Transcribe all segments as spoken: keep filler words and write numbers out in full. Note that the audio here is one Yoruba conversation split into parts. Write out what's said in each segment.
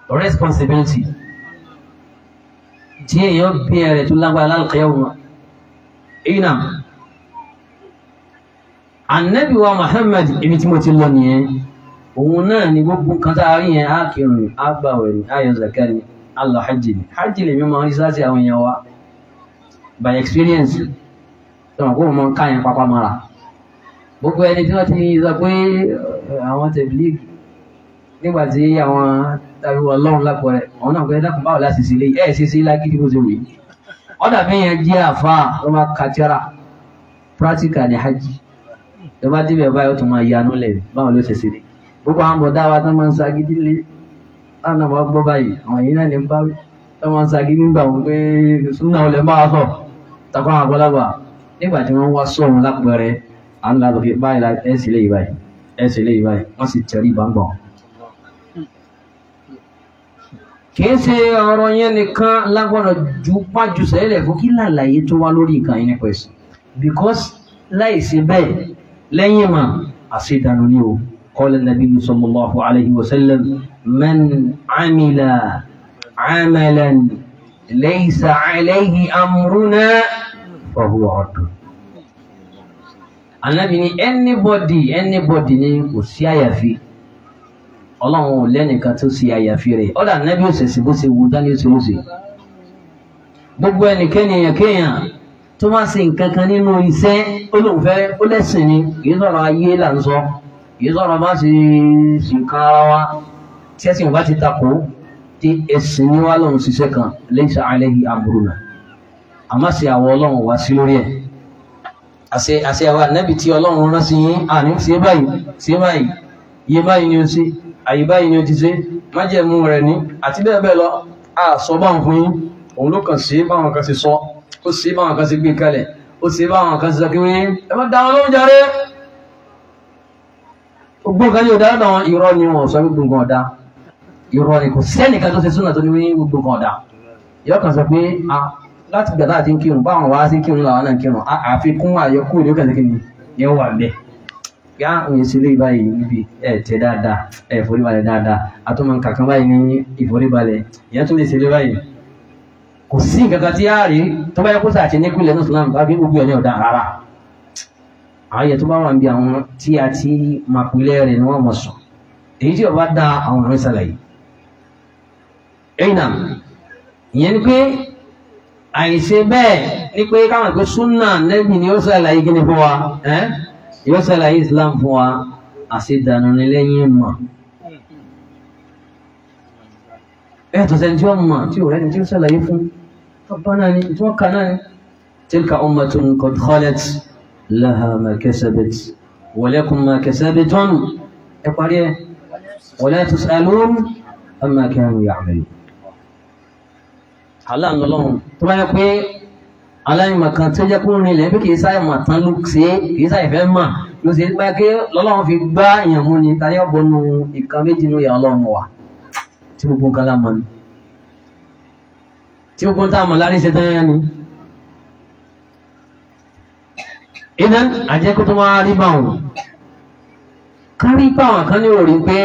responsibility tí èèyàn bí ẹ̀rẹ̀ tó lágbára lálùkìyámà. ìnà Ànábì wa Muhammad ibi tí mo ti lọ nìyẹn, òun náà ni gbogbo nǹkan tá a rí yẹn, á kírun, á gbààwẹ̀ ni, á yọ zakat ni, á lọ hajj ni. hajj lè mi máa ń rí sáàtì àwọn èèyàn wa by experience tọ́wọ́n kó mọ́ ká yẹn pápá mara. gbogbo ẹni tí wọ́n ti sọ pé àwọn tẹ̀blígì nígbà tí àwọn tàbí wọ́n lọ́run lápò rẹ̀ àwọn náà pé dákùn báwo láti sílé ẹ̀ ṣe sí lágídí bó ṣe wù yí. ọ̀dà fi yẹn jẹ́ àfa tó máa kàtíọ́rà practical ní hajj tó bá débẹ̀ báyìí ó tún máa yanú lẹ̀ báwo ló ṣe sílé. gbogbo àwọn bọ̀dá wa tó máa ń sagídí lé láwọn náà wọ́n gbọ́ báyìí àwọn yìí náà ní bá tó máa ń sagídí nígbà wọn pé súnà olè ń bá wa sọ takọ́ àwọn àgbọ̀lagbà nígbà tí wọ́n wá sọ̀rọ̀ lápẹ̀rẹ̀ à ń lọ báyìí ẹ̀ sì lé yìí báyìí ẹ̀ sì lé yìí báyìí wọ́n sì tẹ̀rí ìbáǹgbọ̀n. kìí ṣe ọ̀rọ̀ yẹn nìkan lágbọ́dọ̀ ju pájú sẹ́lẹ̀ fún kí làlàyé tó wá lórí nǹkan yẹn nípa ẹ̀sìn, because láì ṣe bẹ́ẹ̀ lẹ́yìn mà àṣedànù ni o. qala an-nabiy sallallahu alayhi wa sallam man amila amalan laysa alayhi amruna fahuwa raddun. Ànábì ní anybody anybody ni kò sí àyàfi Ọlọ́run ò lẹ́nìkan tó ṣe àyàfi rẹ̀. ọ̀dà Ànábì òṣèṣì bó ṣe wù dání oṣù oṣù. gbogbo ẹnikẹ́ni èèyàn kéèyàn tó máa ṣe nǹkan kan nínú iṣẹ́ olùfẹ́ ó lẹ́sìn ni, kìí sọ̀rọ̀ ayé là ń sọ, kìí sọ̀rọ̀ bá ṣe ṣì nǹkan ara wa tí ẹ̀sìn bá ti takò tí ẹ̀sìn ní wá lọ́run ṣiṣẹ́ kan laysa alayhi amruna, àmọ́ ṣe àwọ̀ Ọlọ́run wá sí lórí ẹ̀. àṣẹ àṣẹ àwọn Ànábì tí Ọlọ́run rán sí yín àní ṣe báyìí ṣe báyìí iye báyìí ni ó ṣe àyè báyìí ni ó ti ṣe májẹ̀mú rẹ̀ ní àti bẹ́ẹ̀ bẹ́ẹ̀ lọ. a sọ bá ń fún yín, òun ló kàn sí báwọn kan ṣe sọ, ó sí báwọn kan ṣe gbé kalẹ̀, ó sí báwọn kan ṣe sọ kí wọ́n ẹ má dáwọn lóhùn jàre. gbogbo nǹkan yóò dáná wọn irọ́ ni wọn sọ gbogbo nǹkan ọ̀dá, irọ́ ni kò sẹ́nìkan tó ṣe súnà tó ní wí gbogbo nǹkan ọ̀dá. yóò kàn sọ pé a láti gbàdá àti kírun báwọn wá sí kírun làwọn náà kírun àfikún àyọkú ìlú kẹsìkì ni yẹn wà ń bẹ. yá òye sílé báyìí níbi ẹ tẹ dáadáa ẹ ìforíbalẹ̀ dáadáa àtúmọ̀ kankan báyìí ní ìforíbalẹ̀ ìyẹn tún lè sílé báyìí. kò sí nǹkan kan tí a rí tó bá yẹ kó sàtì ní ìpínlẹ̀ Islam bá bí gbogbo ẹ̀ ní ọ̀dà rárá. ààyè tó bá wà ń bí àwọn tí a ti máa pilẹ̀ rẹ̀ ni wọ́n mọ̀ sùn, èyí tí ó bá dá àwọn ọ̀rẹ́ sàlàyé. ẹ̀yìn náà ìyẹn ni pé àìṣe bẹ́ẹ̀ ni pé káwọn ìpè súnà nẹ́bì ni ó sàlàyé kí ni fún wa ẹ́ yóò sàlàyé Islam fún wa, àṣedànù ní lẹ́yìn mọ̀. ẹ̀ tó sẹ́ni tí wọ́n mọ̀ tí ò rẹ́ni tí ó sàlàyé fún ọba náà ni tí wọ́n kà náà ni. tilka ummatun qad khalat laha ma kasabat wa lakum ma kasabtum ẹ parí ẹ wa la tus'alun amma kanu ya'malun. aláàlọ́lọ́run tó bá yẹ pé aláìmọ̀ kan tó jẹ́ kó rìn lẹ́ pé kìí sáyẹ̀ mà tán ló ṣe kìí sáyẹ̀ fẹ́ mà ló ṣe pé kí lọ́lọ́run fi gbá èèyàn mú ni tayé ọ̀bọ̀nù ìkan méjì ní ìyá Ọlọ́run wà tí gbogbo nǹkan lámọ̀ ni tí gbogbo nǹkan táàmù lárí ṣe tán yẹn ni. iná àjẹkù tó máa rí báwọn kárí báwọn kan ní òrí pé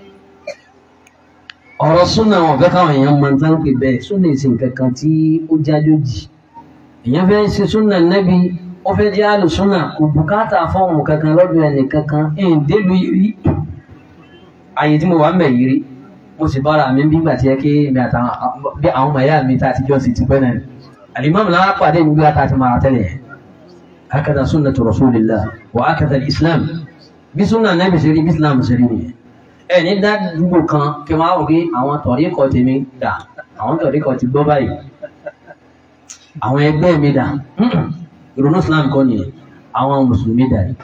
ọ̀rọ̀ súnà wọn fẹ́ káwọn èèyàn máa ń tán pé bẹ́ẹ̀ súnà ìsìn kankan tí ó jájòjì. èèyàn fẹ́ ṣe súnà nẹ́bí ó fẹ́ jẹ́ àlùsúnà kò bùkátà fọ́ọ̀mù kankan lọ́dọ̀ ẹnì kankan ẹ̀yìn délùú yìí àyè tí mo wà ń bẹ̀ yìí rí mo sì bára mi bí gbà tí ẹ ké mi àtàwọn bí àwọn ọmọ ìyá mi tá a ti jọ sí ti pẹ́ náà alimami náà pàdé mi bí wàá tá a ti máa tẹ́lẹ̀ yẹn. hakadha sunnatu rasulillah wa hakadha islam bí súnà nẹ́bí ṣe rí bí islam ṣe rí nìyẹn. ẹ ní dádúgbò kan kí wọ́n á wò pé àwọn tọ̀ríkọ̀ tèmi dà àwọn tọ̀ríkọ̀ ti gbọ́ báyìí àwọn ẹgbẹ́ mi dà ìrònú Islam kọ́ nìyẹn àwọn mùsùlùmí dà ní.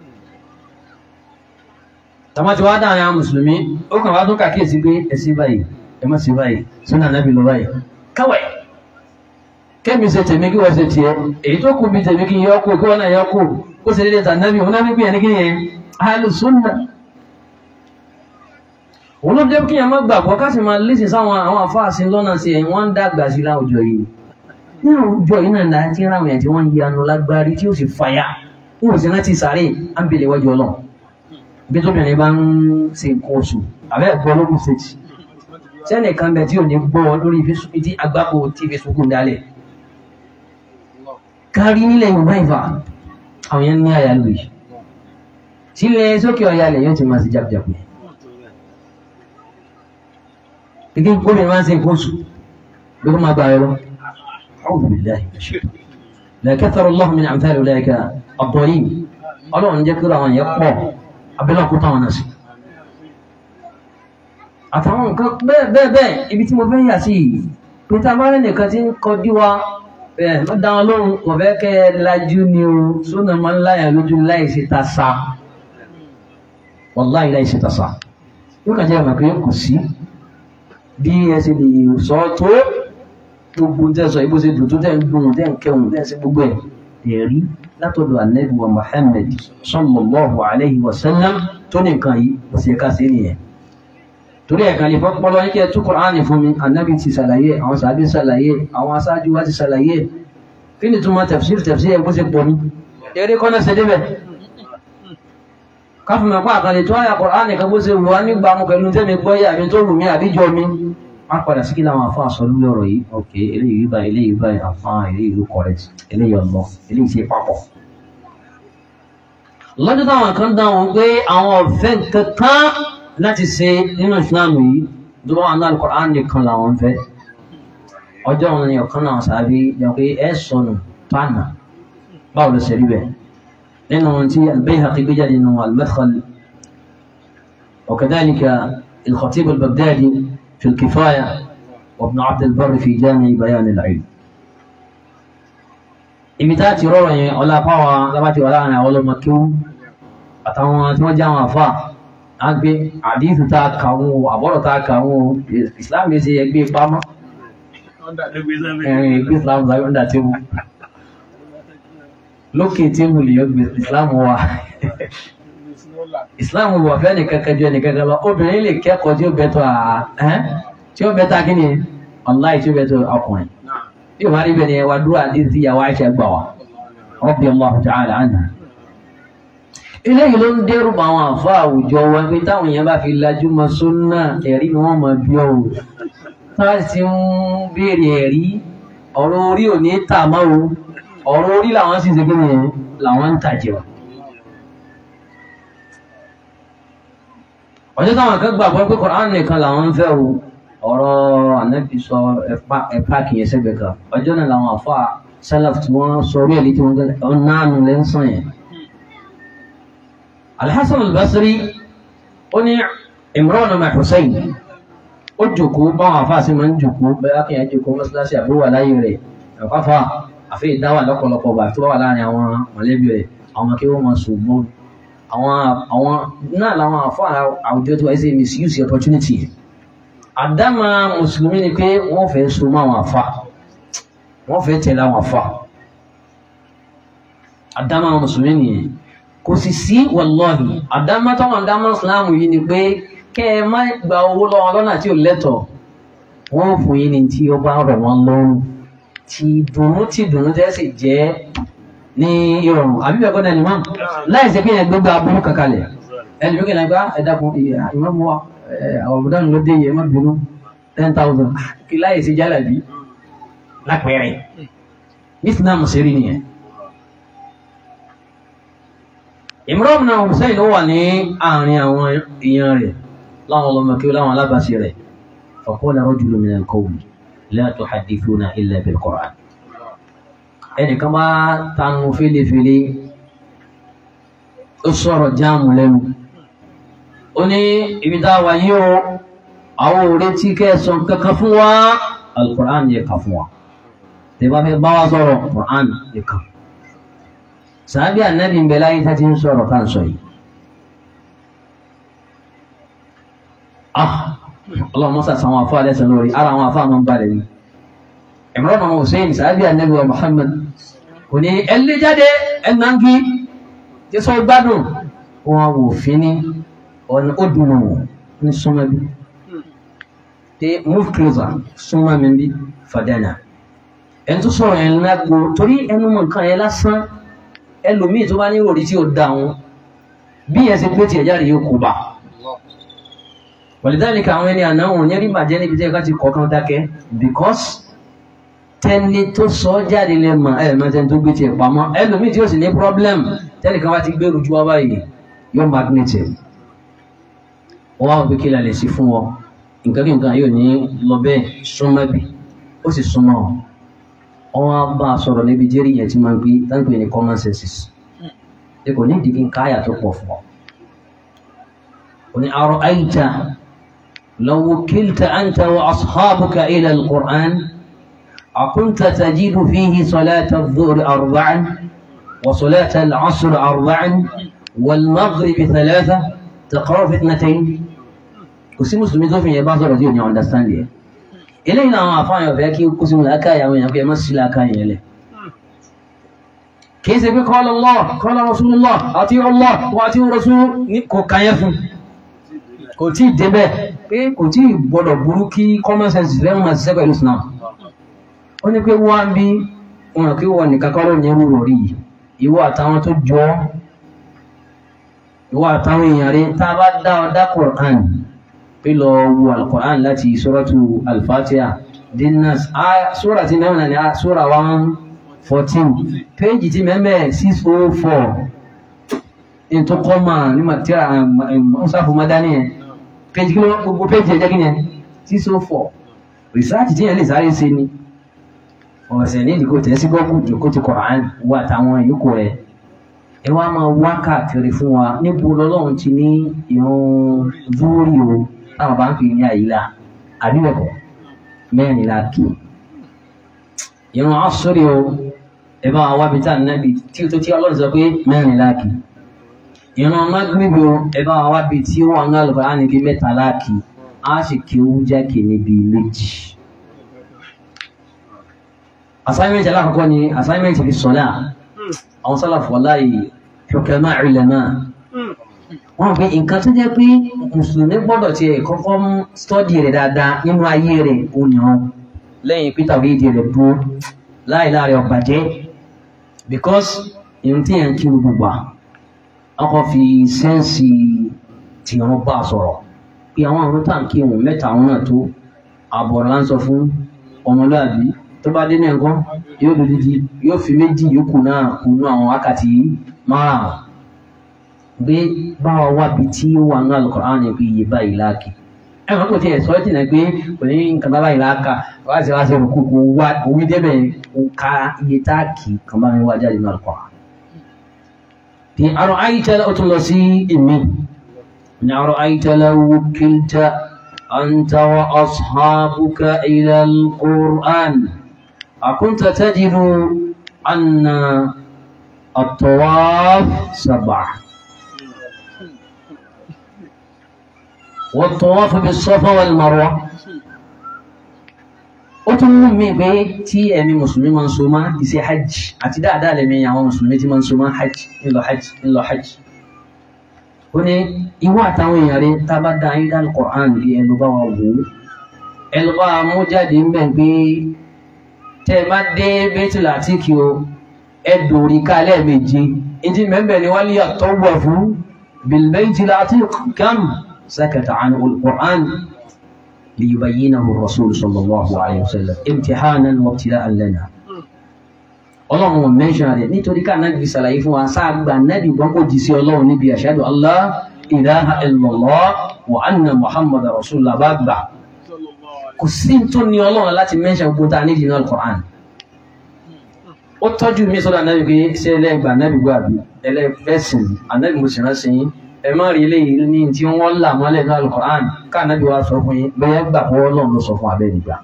tàbí wá dáa àwọn mùsùlùmí ó kàn wá tó kàkíyèsí pé ẹ sí báyìí ẹ má sí báyìí súnà nábì lọ báyìí káwẹ̀ kẹ́mi ṣe tèmi kí wọ́n ṣe tiẹ̀ èyí tó kù bí tèmi kí yọ kú kí wọ́n náà yọ kú kó ṣe dédé tànábì òun náà bí ẹni kí yẹn ahlu sunna. òun ló dé kí yẹn má gbàgbọ́ ká sì máa lẹ́sìn sáwọn àwọn afáàsì lọ́nà sí ẹ̀ wọ́n ń dàgbà sí láwùjọ yìí ní àwùjọ yìí náà láti ráwọn ẹ̀ tí wọ́n ń yanu lágbárí tí ó sì fàyà ó sì rántí sàárè ámbìlẹ̀ wájú Ọlọ́run bí tóbìnrin bá ń ṣe nǹkan oṣù àbẹ́ ẹ̀kọ́ ológun ṣèjì sẹ́nìkan bẹ̀ tí ò ní gbọ́ lórí tí agbáko tí Facebook ń dálẹ̀ kárí nílẹ̀ Yorùbá ìfà àwọn yẹn ní àyà lóyìí sílẹ̀ sókè ọ̀yà lẹ̀ yóò ti máa sí jàpùjàpù gẹ́gẹ́ gómìnà máa ń ṣe nǹkan oṣù bí kò máa gba ẹ̀rọ a'udhu billahi la kathara Allahu min amthali ulaika ad-dallin ọlọ́run jẹ́ kí àwọn yẹn pọ̀ abẹ́lẹ́ kó táwọn náà sí àtàwọn nǹkan bẹ́ẹ̀ bẹ́ẹ̀ bẹ́ẹ̀ ibi tí mo fẹ́ yà sí yìí pé tá a bá rẹ̀ nìkan tí ń kọjú wa ẹ̀ lọ́ da wọn lóhùn kò fẹ́ kẹ́ ẹ lajú ni o sónà máa ń láyà lójú láì ṣe ta sa wàláì láì ṣe ta sa yóò kàn jẹ́ àmọ́ pé kò sí bí ẹ ṣe lè sọ tó gbogbo tẹ́ sọ ibo ṣe dùn tó tẹ́ ń dùn tẹ́ ń kẹun tẹ́ ń ṣe gbogbo ẹ̀ ẹ̀rí látọ̀dọ̀ Ànábì wa Muhammad sallallahu alayhi wa sallam tó ní nǹkan yìí kò sí ẹ̀ka sí nìyẹn torí ẹ̀ka lè fọ́pọ́lọ́ ní kí ẹ tú Kùránì fún mi Ànábì ti ṣàlàyé àwọn sàbí ṣàlàyé àwọn aṣáájú wa ti ṣàlàyé kí ni túmọ̀ tafsir tafsir ẹ̀ bó ṣe pọ̀ ní eré kọ́nà ṣe débẹ̀ káfí mọ̀ pé àkàlẹ̀ tó àyà Kùránì kan bó ṣe wù wá nígbà mú pẹ̀lú tẹ́mi gbọ́ yà mi tó wù mí àbíjọ mi má padà sí kí làwọn afọ àṣọ lórí ọ̀rọ̀ yìí ok eléyìí báyìí eléyìí báyìí àfáà eléyìí ló correct eléyìí ọ̀nà eléyìí ṣe papọ̀ lọ́jọ́ táwọn kan dáhùn pé àwọn ọ̀fẹ́ kankan láti ṣe nínú ìsìláàmù yìí tó bá wà ní Al-Qur'an nìkan làwọn fẹ́ ọjọ́ òun ni ọ̀kan náà sàbí jẹ́ pé ẹ sọnù pàànà báwo ló ṣe rí bẹ́ẹ̀ nínú tí Al-Bayhaqi gbé jáde nínú Al-Madkhal wa kadhalika Al-Khatib Al-Baghdadi fi Al-Kifaya wa Ibn Abd al-Barr fi Jami' Bayan al-Ilm imita ti rọrọ yẹn ọlá fáwọn lábàtí wà láàrin àwọn ọlọmọ kí wọn àtàwọn tí wọn já wọn àfà á gbé àdíìsì tá a kà wọn àbọ̀rọ̀ tá a kà wọn Islam yìí ṣe ẹgbẹ́ pamọ́ ẹgbẹ́ Islam láyé ọ̀dà tébù lókè tébù lè yọ gbé Islam wà Islam wà fẹ́ nìkan kẹjọ ẹnìkan kan lọ obìnrin lè kẹ́kọ̀ọ́ tí ó bẹ tó à tí ó bẹ tá kí ni ọláì tí ó bẹ tó ọkùnrin yóò máa rí bẹ́ẹ̀ ni wàá dúró àdínsí ìyàwó Aisha gbà wá radiyallahu ta'ala anha. eléyìí ló ń dẹ́rù bá àwọn àfa àwùjọ wa pé táwọn èèyàn bá fi lajú mọ́ súnà ẹ̀rí ni wọ́n máa bí ọ́ o táwọn ti ń béèrè ẹ̀rí ọ̀rọ̀ orí ò ní tà mọ́ o ọ̀rọ̀ orí làwọn sì ṣe kí ni làwọn ń tàjẹ́ wa. ọjọ́ táwọn kan gbàgbọ́ pé Kùránì nìkan làwọn ń fẹ́ o ọ̀rọ̀ Ànábì sọ ẹ̀pá kìí ṣẹ́gbẹ̀ kan ọjọ́ náà làwọn àfà Salaf tí wọ́n sọ orí ẹ̀lí tí wọ́n gbẹ́ náànù lẹ́nsàn yẹn. Al-Hasan al-Basri ó ní Imran ọmọ Hussein ó jòkó báwọn àfà sí máa ń jòkó bẹ́ẹ̀ kí ẹ̀ jòkó mọ́sálásí àbúrò láyé rẹ̀ ẹ̀fáfà àfi ìdáwà lọ́pọ̀lọpọ̀ gbà tó wà láàrin àwọn mọ̀lẹ́bí rẹ̀ àwọn kí wọ́n máa sùn mọ́ àwọn náà làwọn àfà àwùjọ tí wọ́n ṣe misuse opportunity àdámà mùsùlùmí ni pé wọ́n fẹ́ so mọ́ àwọn àfà wọ́n fẹ́ tẹ̀lé àwọn àfà àdámà mùsùlùmí nìyẹn kò sì sí wàlọ́hì àdámà táwọn àdámà ìsìláàmù yìí ni pé kẹ́ ẹ má gba owó lọ́wọ́ lọ́nà tí ò lẹ́tọ̀ wọ́n fún yín ní tí ó bá rọ̀ wọ́n lọ́rùn tí dùnú tí dùnú tẹ́ sì jẹ́ ní ìrọ̀rùn àbí bẹ́ẹ̀ kọ́ni ẹnìmọ́ láì ṣe pé yẹn gbégbá aburú kankalẹ̀ ẹnì lókè náà gbá ẹ̀dàkùn ìmọ̀ mú wa àwọn ọ̀bùdá ló dé yẹ má bínú ten thousand kí láyé sí jálàbí lápẹẹrẹ Islam ṣe rí nìyẹn. Imran náà Hussein ó wà ní àárín àwọn èèyàn rẹ̀ láwọn ọlọ́mọ kí láwọn alábàáṣe rẹ̀ faqala rajulun min al-qawmi la tuhaddithuna illa bil-Qur'an ẹnìkan bá tanu fèlèfèlè ó sọ̀rọ̀ jáàmù lẹ́nu ó ní ibi tá a wà yí o àwọn òré tí kẹsàn kankan fún wa al-Qur'an yẹ kà fún wa tẹ bá fẹ́ bá wa sọ̀rọ̀ Qur'an yẹ kà sàbí ànábì ń bẹ láyé tá ti ń sọ̀rọ̀ ká ń sọ yìí ah ọlọ́run mọ́sá sàwọn afọ́ alẹ́sàn lórí ara àwọn afọ́ àmọ́ ń balẹ̀ ní Imran ọmọ Hussein sàbí ànábì wa Muhammad kò ní ẹlẹ́ jáde ẹ̀nà ń kí tí sọ gbádùn wọn wò fín ní ọ̀nà ó dùn wọn ní súnmọ́ bí tí move closer súnmọ́ mi bí fàdánà ẹni tó sọ̀rọ̀ ẹ̀ lágbo torí ẹnu mọ̀ nǹkan ẹ̀ lásán ẹlòmíì tó bá ní òrí tí ó dá wọn bí ẹ̀ sì pé tí ẹ̀jáde yóò kó bá walidhalika àwọn ẹni àná wọn ní rí bàjẹ́ níbi tí ẹ ká ti kọ̀ọ̀kan dákẹ́ because tẹni tó sọ jáde lè mọ ẹ mọ tẹni tó gbé tiẹ̀ pamọ́ ẹlòmíì tí ó sì ní problem tẹni kan bá ti gbé rújú wá báyìí yóò magnetic wọ́n wá òbí kí la lè sí fún wọn nǹkan kí nǹkan yóò ní lọ bẹ́ẹ̀ súnmọ́ bí ó sì súnmọ́ wọn wá bá a sọ̀rọ̀ níbi jẹ́rì yẹn tí máa ń gbé táǹpé ní common senses ẹ kò ní ìdíkì káyà tó pọ̀ fún ọ. òní àrò àyíjà law wukilta anta wa ashabuka ila al-Qur'an akunta tajidu fihi salata adh-dhuhri arba'an wa salata al-'asr arba'an wal-maghrib thalatha taqra'u fi ithnatayn. kò sí mùsùlùmí tó fi yẹn bá sọ̀rọ̀ tí ò ní understand yẹn eléyìí náà àwọn àfáàyàn fẹ́ kí kó sínú làákàyè àwọn èèyàn kí ẹ má sí làákàyè yẹn lẹ̀ kìí ṣe pé qala Allah qala Rasulullah àti Allah wà àti Rasul ní kò kàyẹ fún kò tí ì débẹ̀ pé kò tí ì gbọdọ̀ burú kí common sense rẹ̀ máa ṣiṣẹ́ pẹ̀lú Islam ó ní pé wọ́n bí wọn kí wọ́n nìkan kọ́ ló ní rúrò rí ìwọ àtàwọn tó jọ ìwọ àtàwọn èèyàn rẹ̀ tá a bá dá ọ dá Qur'an pé lọ wo al-Qur'an láti suratu al-Fatiha dinnas sura ti mẹ́rin ní sura one fourteen page ti mẹ́mẹ́ six oh four in tó kọ́ máa ní màtíra musafu madani yẹn page kí ló gbogbo page yẹn jẹ́ kí yẹn six oh four research tí yẹn lè sáré ṣe ni ọ̀sẹ̀ ní ìdíkò tẹ̀ sí gọ́ọ̀kù jòkó ti Qur'an wà táwọn yòókù rẹ̀ ẹ wá máa wá káàkiri fún wa níbo lọ́lọ́run ti ní ìrun zúúrì o táwọn bá ń fi ní àyílá àbíbẹ̀kọ̀ mẹ́rin la kì ìrun àṣírí o ẹ bá wá bí táà nábì tí ó tó tí ọlọ́run sọ pé mẹ́rin la kì ìrun magribi o ẹ bá wá bí tí ó wà ń gálùkọ́ á ní kí mẹ́ta la kì á sì kí ó jákè níbi méjì. assignment alákọ̀ọ́kọ́ ni assignment fi sọ́lá àwọn sálàfù wallahi hukama ulama wọ́n pé nǹkan tó jẹ́ pé mùsùlùmí gbọ́dọ̀ ti kọ́kọ́ stọ́dì rẹ̀ dáadáa nínú ayé rẹ̀ òyìnbó lẹ́yìn peter wíìdì rẹ̀ bú láìláàrẹ̀ ọ̀bàjẹ́ because ìrìn tí yẹn kí gbogbo gbà ọkọ̀ fi sẹ́ǹsì tí wọ́n bá sọ̀rọ̀ pé àwọn àwọn táǹkì wọn mẹ́ta àwọn náà tó àbọ̀ láǹsọ fún ọmọlúàbí tó bá dé ní ẹ̀kọ́ yóò lòdìdí yóò fi méjì yòókù náà kùnú àwọn wákàtí márùn-ún gbé báwa wábi tí ó wà ní Al-Qur'an ní pé iye báyìí láàkì ẹ̀wọ̀n kò tí ẹ̀ sọ ẹ́ tìǹà pé kò ní nǹkan bá báyìí láàkà wá sí wá sí òkú kò wá òwú débẹ̀ kò ka iye táàkì kan bá mi wá jáde ní Al-Qur'an. ní àrùn ayíṣẹ́ ó tún lọ sí èmi ní àrùn ayíṣẹ́ law wukilta anta wa ashabuka ila al-Qur'an akunta tajidu anna at-tawaf sab'a والطواف بالصفا والمروة ó tún mú mi pé tí ẹ̀mí mùsùlùmí máa ń so máa ìṣe hajj àti dáadáa lẹ́mí àwọn mùsùlùmí tí máa ń so máa hajj ńlọ hajj ńlọ hajj ó ní ìwọ àtàwọn èèyàn rẹ̀ tá bá dá ayé dal Qur'an bí ẹnu bá wà wò ó ẹnu bá mú jáde ń bẹ̀ pé tẹ́ bá dé Baitul Atiq o ẹ dòrí ká lẹ́ẹ̀mejì ìdí mẹ́mbẹ̀ ni wal yatawafu bil Baitil Atiq kam سكت عنه القرآن ليبينه الرسول صلى الله عليه وسلم امتحانا وابتلاء لنا Ọlọ́run wọn mẹ́ṣọ́ rẹ̀ nítorí ká náà fi ṣàlàyé fún wa sáàgbà náà gbọ́n kò jí sí Ọlọ́run níbi ashhadu an la ilaha illallah wa anna Muhammadar Rasulullah bá gbà kò sí tó ní Ọlọ́run láti mẹ́ṣọ́ gbogbo tá a nídìí náà Al-Qur'an ó tọ́jú mi sọ́dọ̀ náà wípé ṣé ẹlẹ́gbà náà gbogbo àbí ẹlẹ́fẹ́sìn anábì mo sì rán sí yín ẹ má rí eléyìí ní tí wọ́n là mọ́lẹ̀ ní Al-Qur'an ká nábì wa sọ fún yín bẹ́ẹ̀ gbà pé Ọlọ́run ló sọ fún abẹ́ nígbà.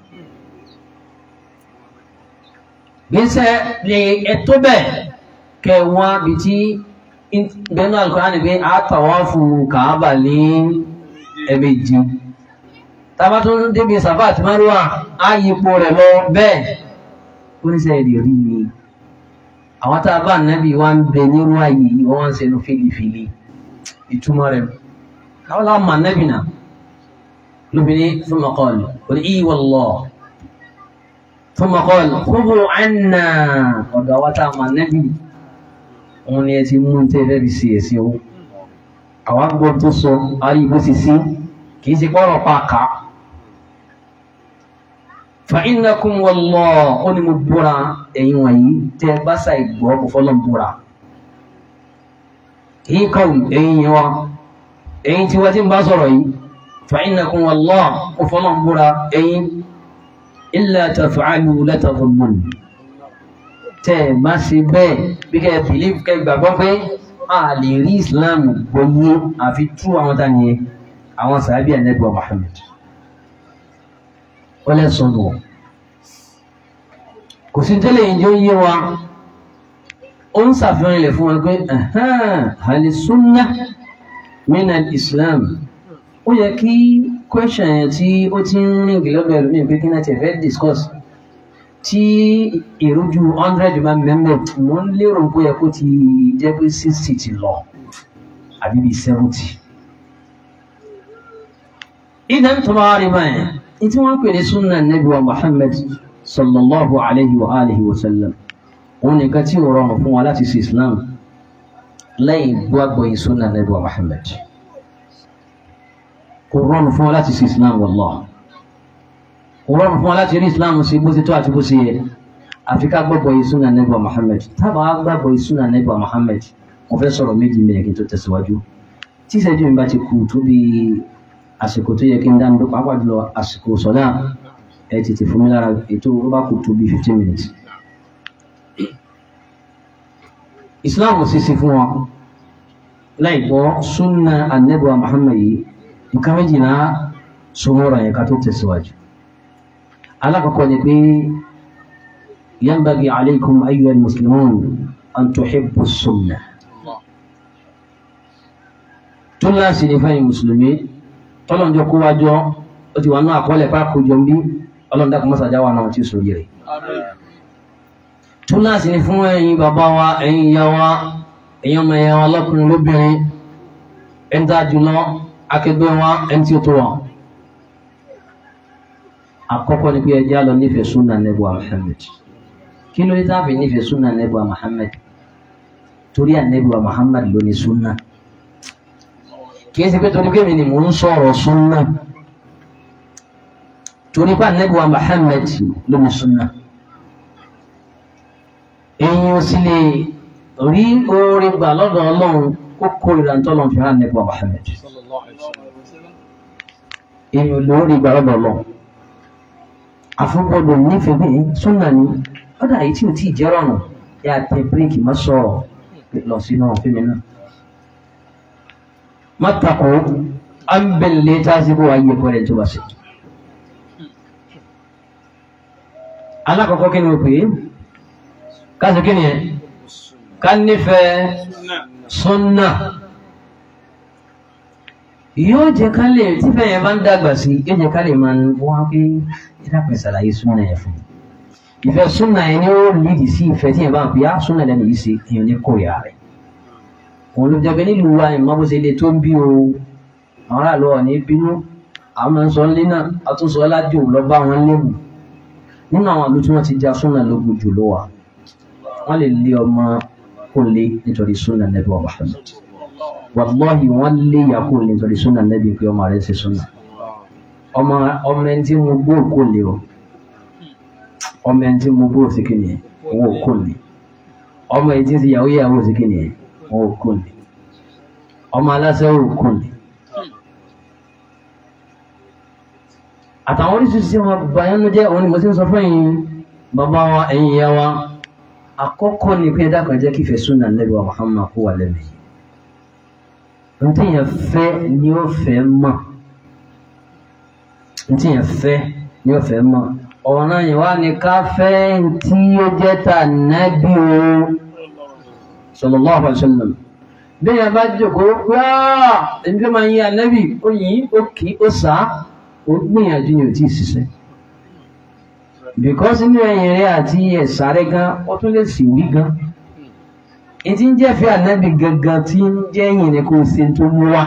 gbèsè lè ẹtọ́ bẹ́ẹ̀ kẹ wọ́n bí tí bẹ́ẹ̀nu Al-Qur'an pé àtàwáfù Kàábà ní ẹ̀mẹ́jì tábà tó ń débi Sàfà àti Márùwà á yípo rẹ̀ lọ bẹ́ẹ̀ ó ní sẹ́yìn lè rí ni àwọn tá a bá nábì wá ń bẹ nírú ààyè yìí wọ́n ń sẹnu fìlìfìlì ìtumọ̀ rẹ̀ káwọn láwọn máa nábì náà lóbìnrin thumma qala qul i wallah thumma qala khudhu anna ọ̀dọ̀ àwọn tá a máa nábì wọn ni ẹ ti mú tẹ́ fẹ́ fi ṣe ẹ̀sìn o àwọn agbọ́ tó sọ ayé bó ti sí kì í ṣe pọ́rọ̀ pàkà. fa innakum wallah ó ní mo búra ẹ̀yin wọ̀nyí tẹ́ bá ṣàì gbọ́ kó fọ́lọ́ búra. èyí kọ́ ẹ̀yin yẹn wa ẹ̀yin tí wọ́n ti ń bá sọ̀rọ̀ yìí fa innakum wallah kó fọ́lọ́ búra ẹ̀yin illa taf'alu la tadhunun. tẹ́ má ṣe bẹ́ẹ̀ bí kẹ́ bìlíf kẹ́ gbàgbọ́ pé a lè rí Islam gbọ́yé àfi tú àwọn tá nìyẹn àwọn sàábì Ànábì Muhammad. wọ́n lè sọ̀rọ̀ kò sí tẹ́lẹ̀ ìjọ yé wa ó ń ṣàfihàn ilẹ̀ fún wa pé hal sunnah min al-Islam. ó yẹ kí question yẹn tí ó ti ń rìn gílọ́dọ̀ ẹ̀rọ mi pé kí náà ti fẹ́ discuss tí ìrújú hundred máa mẹ́mẹ́ mo ń lérò pé ẹ kó ti jẹ́ pé sixty ti lọ àbí bíi seventy. ìdá ń tọ́ba rí báyìí ní tí wọ́n ń pè ní sunna Nabi wa Muhammad sallallahu alayhi wa alihi wa sallam òun nìkan tí ò rọrùn fún wa láti ṣe Islam lẹ́yìn gbọ́gbọ́ yìí sunna Nabi wa Muhammad. kò rọrùn fún wa láti ṣe Islam wallah. kò rọrùn fún wa láti rí Islam sí bó ti tó àti bó ṣe yẹ àfi ká gbọ́gbọ́ yìí sunna Nabi wa Muhammad. tábà gbàgbọ́ yìí sunna Nabi wa Muhammad mo fẹ́ sọ̀rọ̀ méjì mẹ́rin kí n tó tẹ̀síwájú. tí ìṣẹ́jú mi bá ti kú tó bí àsìkò tó yẹ kí n dá nípa pàápàá jùlọ àsìkò sọ̀dá ẹ tètè fún mi lára ètò ó bá kú tó bí fifteen minutes. Islam sì sí fún wa láì gbọ́ sunna Ànábì wa Muhammad yìí nǹkan méjì náà sọmọ́rọ̀ yẹn ká tó tẹ̀síwájú. alákọ̀ọ́kọ́ ni pé yanbaghi alaykum ayyuhal muslimun an tuhibbu sunna. tó láti ní fẹ́yìn mùsùlùmí tọ́lọ́njọ́ kó wájọ́ ó ti wà náà àkọọ́lẹ̀ pàákó jọ ń bí ọlọ́ndàkùn mọ́sàjá wà náà tí ó sòrí rẹ̀. tó láti ní fún ẹ̀yin bàbá wa ẹ̀yin ìyá wa ẹ̀yin ọmọ ẹ̀yà wa lọ́kùnrin lóbìnrin ẹni tá a jùlọ akẹgbẹ́ wa ẹni tí ó tó wa. àkọ́kọ́ ni pé ẹjẹ́ lọ nífẹ̀ẹ́ súnà Ànábì Muhammad. kí ló dé tá a fi nífẹ̀ẹ́ súnà Ànábì Muhammad? torí Ànábì Muhammad ló ní súnà. kìí ṣe pé torí pé mi ni mò ń sọ̀rọ̀ súnà torí pé Ànábì Muhammad ló ní súnà. èyí ò sì lè rí oore gbà lọ́dọ̀ Ọlọ́run kó kórìíra ntọ́lọ́run fi hàn Ànábì Muhammad. èyí ò lóore gbà lọ́dọ̀ Ọlọ́run àfọwọ́dọ̀ nífẹ̀ẹ́ bí súnà ni ọ̀dà yìí tí ò tí ì jẹ́ rọrùn yà á tẹ bíréèkì má sọ̀rọ̀ lọ sínú fíìmù náà. mátàkó ambẹ̀lẹ̀ tásìkò ayé kọ́lẹ̀ tó bá ṣe. alákọ̀ọ́kọ́ kí ni o pè é káṣí kí ni ẹ ká nífẹ̀ẹ́ súnà yóò jẹ́ ká lè tífẹ̀ yẹn bá ń dàgbà sí yóò jẹ́ ká lè máa wá pé ìdápẹ́ ṣàlàyé súnà yẹn fún mi. ìfẹ́ súnà yẹn ni ó lídìí sí ìfẹ́ tí yẹn bá ń pè á súnà lẹ́nu yìí ṣe èèyàn ní kórìíra rẹ̀. òun ló jẹ́ pé nílùú wa ìmọ̀ bó ṣe lè tó ń bí o àwọn aráàlú ọ̀ ní bínú àwọn máa ń sọ nílé náà àtúnṣe ọlájú lọ bá wọn léwu nínú àwọn àlú tí wọ́n ti já súnà lógun jù ló wà wọ́n lè lé ọmọ kó lé nítorí súnà Ànábì Muhammad. wàlláhi wọ́n lé yàkó lé nítorí súnà Ànábì pé ọmọ rẹ̀ ṣe súnà. ọmọ ọmọ ẹni tí mo gbó kó lé o ọmọ ẹni tí mo gbó sí kí ni owó kó lé ọmọ ẹni tí ń ṣe yàwó yàwó sí kí ni owó kó lé ọmọ aláṣẹ owó kó lé. àtàwọn oríṣiríṣi wọn bàyánú jẹ́ òun ni mo ti ń sọ fún yín bàbá wa ẹ̀yin ìyá wa àkọ́kọ́ ni pé dákan jẹ́ kí ìfẹ́ súnà Ànábì wa Muhammad kó wà lẹ́nu yìí. ntí yẹn fẹ́ ni ó fẹ́ mọ̀ ntí yẹn fẹ́ ni ó fẹ́ mọ̀ ọ̀nà yẹn wá ní ká fẹ́ ntí ó jẹ́ tà Ànábì o sallallahu alaihi wasallam. bí yẹn bá jókòó wáá èmi fẹ́ máa yin Ànábì ó yìn ó kì í ó sá ó gbìyànjú ni ò tí ì ṣiṣẹ́. because inú ẹ̀yìn rẹ̀ àti ẹ̀sàrẹ́ gan ó tún lè sì wí gan. ìtí ń jẹ́ fẹ́ Ànábì gangan tí ń jẹ́ yìn ni kò sí tó mú wá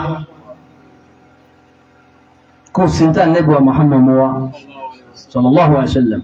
kò sí tó Ànábì wa Muhammad mú wá sallallahu alaihi wasallam.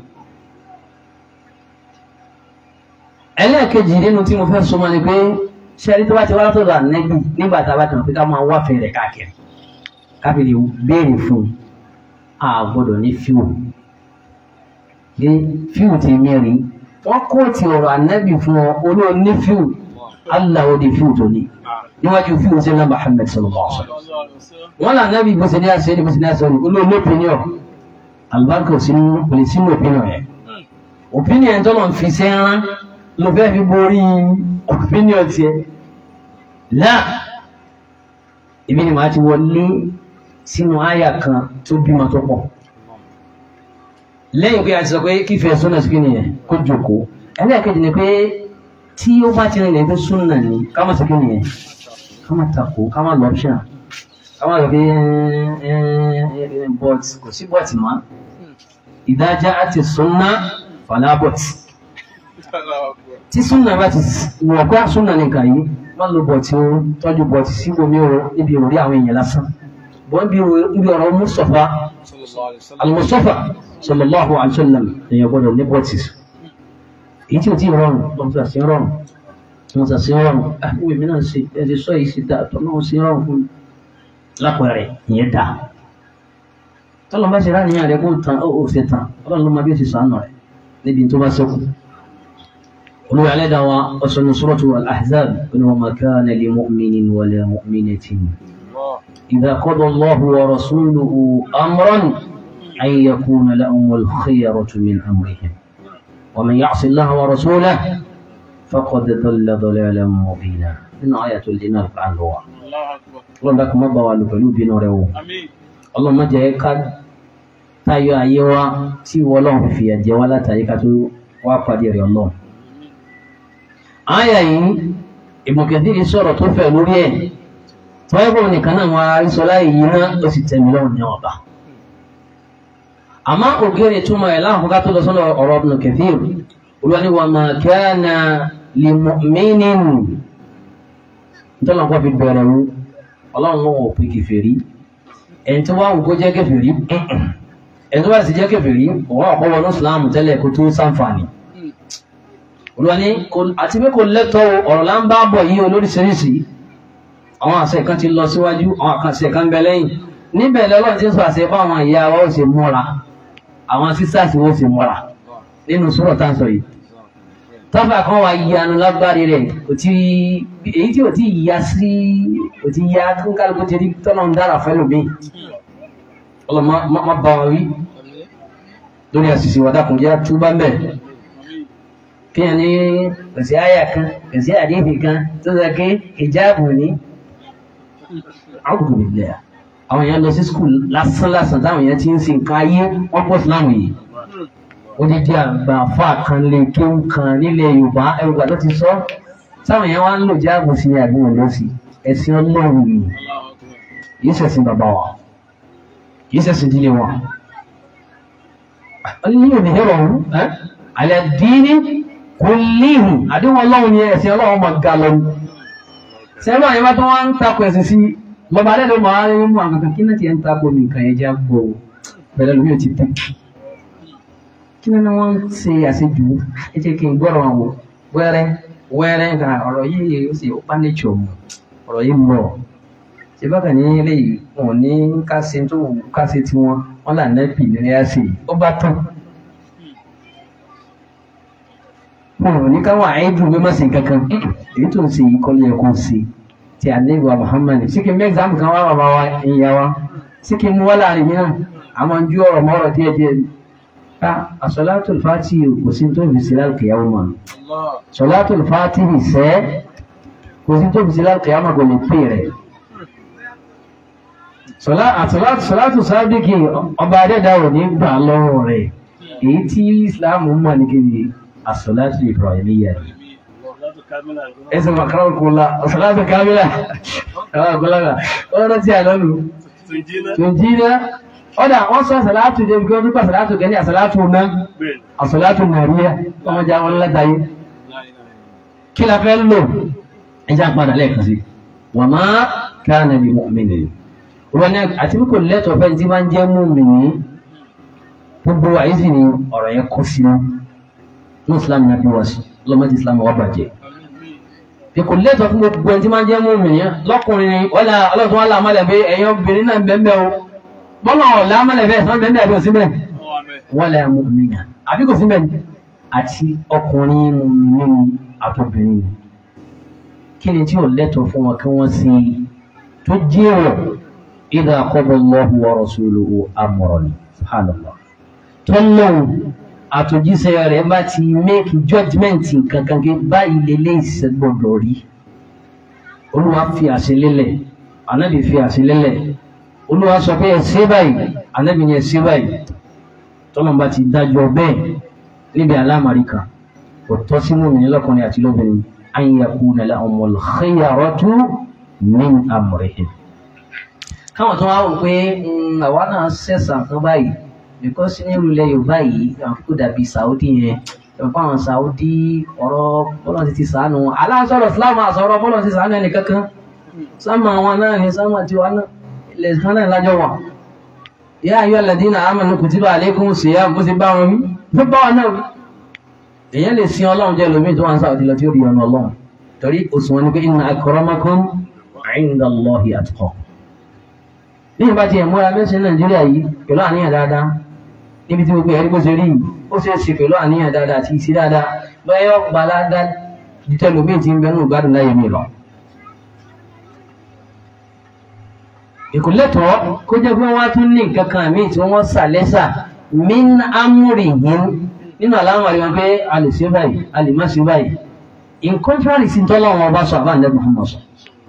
ẹlẹ́ẹ̀kejì nínú tí mo fẹ́ sọ mọ́ ni pé ṣẹ́rí tó bá ti wá látọ̀dọ̀ Ànábì nígbà tá a bá tàn pé ká máa wáfẹ́ rẹ̀ káàkiri káfílì béèrè fún a gbọ́dọ̀ ní fíù ní fíù ti mẹ́rin wọ́n kó ti ọ̀rọ̀ ànábì fún ọ olóò ní fíù Allah ó di fíù tó ní níwájú fíù sí ńlá Muhammad sallallahu alaihi wasallam wọ́n là ànábì bó ṣe ní àṣẹ ní bó ṣe ní àṣẹ ní olóò ní opinion albarka sínú kò lè sínú opinion yẹn opinion tó lọ fi sẹ́ran ló fẹ́ fi borí opinion tiẹ̀ láà ibi ni màá ti wọlé sínú àyà kan tó bímọ tó pọ̀ lẹ́yìn pé a ti sọ pé kífẹ́ súnà sí kíni yẹn kó jòkó ẹlẹ́ẹ̀kejì ni pé tí ó bá ti rìn lẹ́yìn pé súnà ni ká má sí kíni yẹn ká má takò ká má lọ́pṣà ká má lọ pé bọ́t kò sí bọ́t mọ́ ìdájá àti súnà fàlà bọ́t tí súnà bá ti wọ̀ pé súnà nìkan yìí wọ́n lo bọ̀tí o tọ́jú bọ̀tí sí omi o níbi ìròrí àwọn èèyàn lásán wọ́n bí ọ̀rọ̀ Mustafa al-Mustafa sallallahu alaihi wasallam èèyàn gbọ́dọ̀ ní bọ̀tí èyí tí ó ti rọrùn lọ́mọsà sí rọrùn lọ́mọsà sí rọrùn àwọn èmi náà ṣe ẹ̀sẹ̀ sọ yìí sí dáa tọ́lọ́wọ́ sí rọrùn fún lápẹẹrẹ ìyẹn dáa tọ́lọ́mọ bá ṣe ráníyàn rẹ̀ kó tán ó ṣe tán ọlọ́run ló máa bí ó ti sànù rẹ̀ níbi tó bá ṣẹ́kù olùwà lẹ́dà wa ọ̀sán suratu al-Ahzab wa ma kana li mu'minin wa la mu'minatin idha qada Allahu wa rasuluhu amran an yakuna lahumul khiyaratu min amrihim wa man ya'si Allaha wa rasulahu faqad dhalla dhalalan mubina nínú ayatul jinna kan lọ wa ọlọ́run dákun má bá wa lò pẹ̀lú bínú rẹ̀ o ọlọ́run má jẹ́ ká tayọ ayé wa tí wọ́lọ́run fìyà jẹ wá látàrí ká tó wá pàdé rẹ̀ ọlọ́run àyà yìí Ibn Kathir sọ̀rọ̀ tó fẹ̀ lórí ẹ̀ tọ́yẹ́bọ̀ nìkan náà wọ́n arísọlá yìí náà ó sì tẹ̀mí lọ́wọ́ ní ọba àmọ́ ògèrè túmọ̀ ẹ̀ láwọn fúnká tó lọ sọ́nà ọ̀rọ̀ Ibn Kathir olúwa ní wa ma kana li mu'minin nítorí wọn fi bẹ̀rẹ̀ wú ọlọ́run wọn ò pè kèfèrí ẹni tó wá wù kó jẹ́ kèfèrí ẹni tó bá sì jẹ́ kèfèrí ọwọ́ àkọ́wọ́ ní Islam tẹ́lẹ̀ kó tó sáǹfààní olùwàní àti pé kò lẹ́tọ̀ ọ̀rọ̀ là ń bá bọ̀ yìí olóríṣiríṣi àwọn àṣẹ kan ti lọ síwájú àwọn àṣẹ kan bẹ lẹ́yìn níbẹ̀ lọ́lọ́run ti ń sọ àṣẹ fáwọn ìyá wa ó ṣe múra àwọn sísáàsì ó ṣe múra nínú sùúrọ̀ tá à ń sọ yìí tọ́fà kan wà yíyanu lágbárí rẹ̀ kò tí èyí tí ò tí yíya sí kò tí yíya kálukú ti rí tọ́lọ́ ń dára fẹ́ lómi ọlọ́mọ má bá wa wí lórí àṣìṣe wàdàkùnjẹ́ túbá mẹ́ kíyàn ní kòsí àyà kan kòsí àdébì kan tó sọ pé ìjáàbù ní àwùjọ ìlẹ̀ àwọn èèyàn lọ sí skul lásán lásán táwọn èèyàn ti ń sin nǹkan ayé wọ́n pọ̀ sílámù yìí ó ní di àgbà fà kan lè kéwù kan nílẹ̀ Yorùbá ẹrùgbà tó ti sọ táwọn èèyàn wá ń lò jáàbù sí ní àdúgbò lọ́sí ẹ̀sìn Ọlọ́run yìí yìí ṣẹ̀sìn bàbá wa yìí ṣẹ̀sìn ìdílé wa ní òní ẹ̀rọ ọ̀hún alẹ́ díní kùlíhù àdéhùn Ọlọ́run ni ẹ̀sìn Ọlọ́run máa ga lọ sẹ́rọ àyẹ́wá tó wá ń takò ẹ̀sìn sí lọ́ba alẹ́ ló máa ń mú àkàkà kí náà ti ń takò mi nǹkan ẹ̀jẹ̀ àgbò pẹ̀lú lómi ò ti tẹ̀ kí náà wọ́n ń ṣe àṣejù ẹ jẹ́ kí n gbọ́rọ̀ àwọn wẹ́rẹ́ wẹ́rẹ́ nǹkan ọ̀rọ̀ yìí ó sì ó bá nature mu ọ̀rọ̀ yìí mọ̀ ṣe bákan ní ilé yìí wọn ní ká ṣe tó wù ká ṣe tiwọn wọn là nẹ́pì ní ẹ̀ ṣe ó bá tán wọn ní káwọn àìdùn bí má ṣe kankan èyí tó ń ṣe yìí kọ́ ló yẹ kó ṣe ti ànábì wa Muhammad sí kí n mẹ́gàmù kan wá bàbá wa ìyá wa sí kí n mú wá láàrin mìíràn àmọ́ ń ju ọ̀rọ̀ mọ́rọ̀ díẹ̀díẹ̀ ká as-salatul fatihi kò sí tó fi sí lálùkìyàwó mọ́ salatul fatihi sẹ́ kò sí tó fi sí lálùkìyàwó mọ́ kò lè pè rẹ̀ salatu sábìkì ọba adẹ́dáwò ní gbà lọ́wọ́ rẹ̀ èyí tí Islam mọ̀ ní kiri as-salatu ibrahimiyya ẹsẹ̀ makarar kula as-salatu kamila ọ̀rọ̀ tí a lọ́nu tunjina ọ̀dà wọ́n sọ as-salatu jẹ́ bí wọ́n as-salatu gani as-salatu náà as-salatu nàríyà wọ́n já wọn látàyé kí la fẹ́ lò ẹjá padà lẹ́ẹ̀kan sí wa ma kana li mu'minin wọn àti bí kò lẹ́tọ̀ọ́ fẹ́ tí máa ń jẹ́ mùmínì gbogbo àyíṣì ni ọ̀rọ̀ yẹn kó sínú ní Islam náà bí wọ́n sí lọ́mọdé Islam wà bàjẹ́ bí kò lẹ́tọ̀ọ́ fún gbogbo ẹni tí máa ń jẹ́ mùmínì lọ́kùnrin wọ́lá ọlọ́tún wà láàmàlẹ̀ pé ẹ̀yin obìnrin náà bẹ́ẹ̀ o bọ́lá ọ̀la àmàlẹ̀ bẹ́ẹ̀ sọ́n bẹ́ẹ̀ àbí òsínbẹ̀ wọ́lá mùmínì àbí kò síbẹ̀ àti ọkùnrin mùmínì àtọ́bìnrin kí ni tí ò lẹ́tọ̀ọ́ fún wọn kí wọ́n sì tó jẹ́rọ̀ idha qada Allahu wa rasuluhu amran subhanallah tọ́lọ́hùn àtòjíṣẹ́ rẹ̀ bá ti make judgment kankan gé báyìí lélẹ́ ìṣẹ́gbọ̀dọ̀ rí olúwa fi àṣẹ lélẹ̀ ànábì fi àṣẹ lélẹ̀ olúwa sọ pé ẹ ṣe báyìí ànábì ni ẹ ṣe báyìí tọ́lọ́hùn bá ti dájọ́ bẹ́ẹ̀ níbi alámàríkà kò tọ́ sí mùmínì lọ́kùnrin àti lóbìnrin an yakuna lahumul khiyaratu min amrihim káwọn tó wá wò pé àwa náà ṣẹ̀ṣà kan báyìí because ní ìrùlẹ̀ yorùbá yìí àfikún dàbí saudi yẹn ẹ̀fọ́ àwọn saudi ọ̀rọ̀ bọ́lọ̀ ti ti sànù aláṣọ̀rọ̀ islam àṣọ̀rọ̀ bọ́lọ̀ ti sànù ẹnì kankan sáàmù àwọn náà ní sáàmù àti wa náà ilẹ̀ kan náà lájọ wà yá ayọ́ alladhina amanu kutiba alaykumus siyam bó ti bá wọn wí bó bá wọn náà wí èèyàn lè sin ọlọ́run jẹ́ lómi tó wà ń saudi lọ tí ó rí ọ̀nà ọlọ́run torí òṣùwọ̀n ni pé inna akramakum inda Allahi atqakum bí ìbá ti ẹ̀múra mẹ́sìn nàìjíríà yìí pẹ̀lú àníyàn dáadáa níbi tí gbogbo ẹ̀rí bó ṣe rí yìí ó ṣe é ṣe pẹ̀lú àníyàn dáadáa àti ìṣe dáadáa bẹ́ẹ̀ gbalada jítẹ́lómi ti ń bẹnu ìgbádùn láyé mi lọ. ìkúlẹ̀tọ̀ kó jẹ́ pé wọ́n á tún ní nǹkan kan míì tí wọ́n sà lẹ́sà min amrihim nínú àlámọ̀ rí wọn pé a lè ṣe báyìí a lè má ṣe báyìí in contrary sí tọ́lọ́wọ́n ọba sọ àbá àndẹ́bù fún ọ̀sán.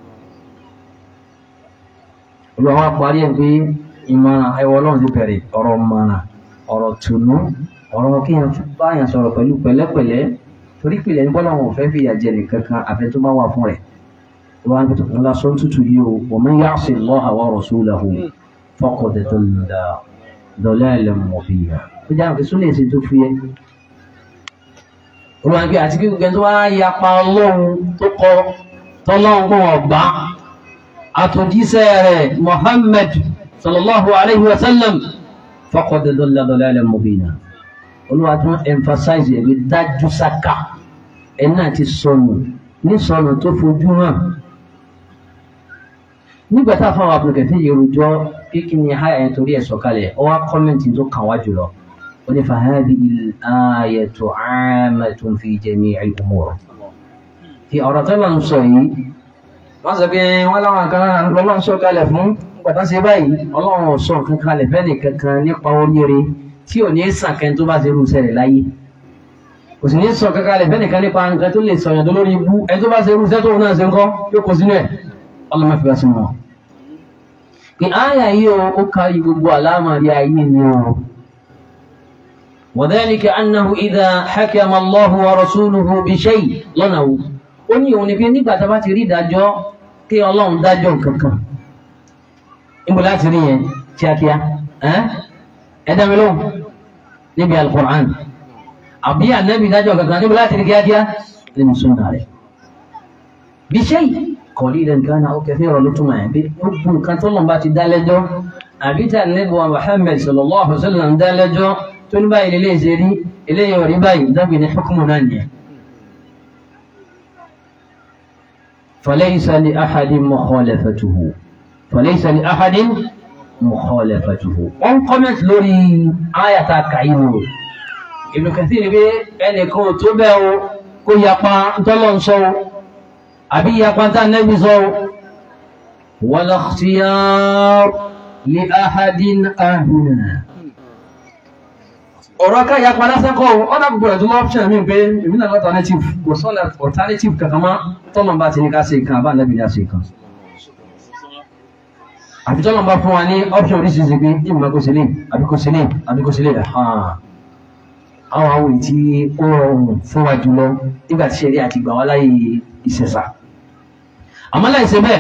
olùwàwọ̀ parí ẹ̀ pé ìmọ̀ràn ẹwọ́ ọlọ́run ti bẹ̀rẹ̀ ọ̀rọ̀ mọ̀ràn ọ̀rọ̀ tùnú ọ̀rọ̀ kí yẹn báyàn sọ̀rọ̀ pẹ̀lú pẹ̀lẹ́pẹ̀lẹ́ torí pìlẹ̀ nígbà náà wọn fẹ́ fi ìyà jẹ nìkan kan àfẹ́ tó bá wà fún rẹ̀ wọn á tó ńlá sọ tútù yìí o wa man ya'si Allaha wa rasulahu faqad dalla dalalan mubina ó jáwé kí súnlẹ̀ èsì tó fi yẹ. olùwàgbé àti kí gbogbo ẹni tó wá yapa ọlọ́run tó kọ tọ́lọ́run kó wọn gbá àtòjíṣẹ́ rẹ̀ Muhammad sallallahu alayhi wa sallam faqad dalla dalalan mubina olúwa tún emphasize ẹ̀mí dájú sáká ẹ̀ náà ti sọnù ní sọnù tó fojú hàn nígbà tá a fáwọn abúlé yorùjọ kíkì ní háyà yẹn torí ẹ̀ sọ̀kalẹ̀ ọ wá kọ́mẹ́ǹtì tó kàn wá jùlọ ó ní fahadhihi al-ayatu 'ammatun fi jami'il umur fi ọ̀rọ̀ tó lọ́n sọ yìí wọ́n sọ pé wọ́n láwọn kan lọ́lọ́n sọ̀kalẹ̀ fún gbàtà sí báyìí ọlọ́run sọ nǹkan kalẹ̀ fẹ́ni kankan nípa oríire tí ò ní sàn kẹ́ni tó bá ṣe irú sẹ́rẹ̀ láyé kò sì ní sọ kankan kalẹ̀ fẹ́ni kan nípa nǹkan tó lè sọ̀yàn tó lórí ibú ẹni tó bá ṣe irú sẹ́ tó náà ṣe ń kọ́ yóò kó sínú ẹ̀ ọlọ́mọ fi bá sínú wọn. pé áyà yìí ó kárí gbogbo àlámàrí ayé ni o wa dhalika annahu idha hakama Allahu wa rasuluhu bi shay' lọ́nà wo ó ní òun ni pé nígbà tá a bá ti rí ìdájọ́ kí ọlọ́run dájọ́ nǹkan kan níbo láti rí yẹn kíákíá ẹ dá mi lóhùn níbi al-Qur'an àbí ànábì dájọ́ kankan níbo láti rí kíákíá nínú súnà rẹ̀ bí shay' qalilan kana aw kathiran ló túmọ̀ ẹ̀ bí gbogbo nǹkan tó lọ́n bá ti dá lẹ́jọ́ àbí tí ànábì wa Muhammad sallallahu alaihi wasallam dá lẹ́jọ́ tó ní báyìí lè ṣe rí eléyìí ò rí báyìí dábì ní hukumu náà nìyẹn. falaysa li ahadin mukhalafatuhu فليس لأحد مخالفته wọ́n comment lórí ayata kàínú Ibn Kathir bí ẹnìkan tó bẹ́ o kó yapa tọ́lọ̀ ń sọ àbí yapa tá nẹ́bí sọ wala ikhtiyar li ahadin ahuna ọ̀rọ̀ ká yapa lásán kọ́ ọ́nà gbogbo ẹ̀ tó lọ́ option mi pé ìmìnà alternative kò sọ́nà alternative kankan mọ́ tọ́lọ̀ bá ti ní ká ṣe nǹkan àbá nẹ́bí ní a ṣe nǹkan àfi tọ́lọ̀ bá fún wa ní option oríṣiríṣi pé ìmọ̀ kò sílẹ̀ àbí kò sílẹ̀ àbí kò sílẹ̀ àwọn àwòrán tí ó rọrùn fún wa jùlọ nígbà tí ṣẹlẹ̀ àti gbà wá láyé ìṣẹ̀ṣà àmọ́ láìsẹ̀ bẹ́ẹ̀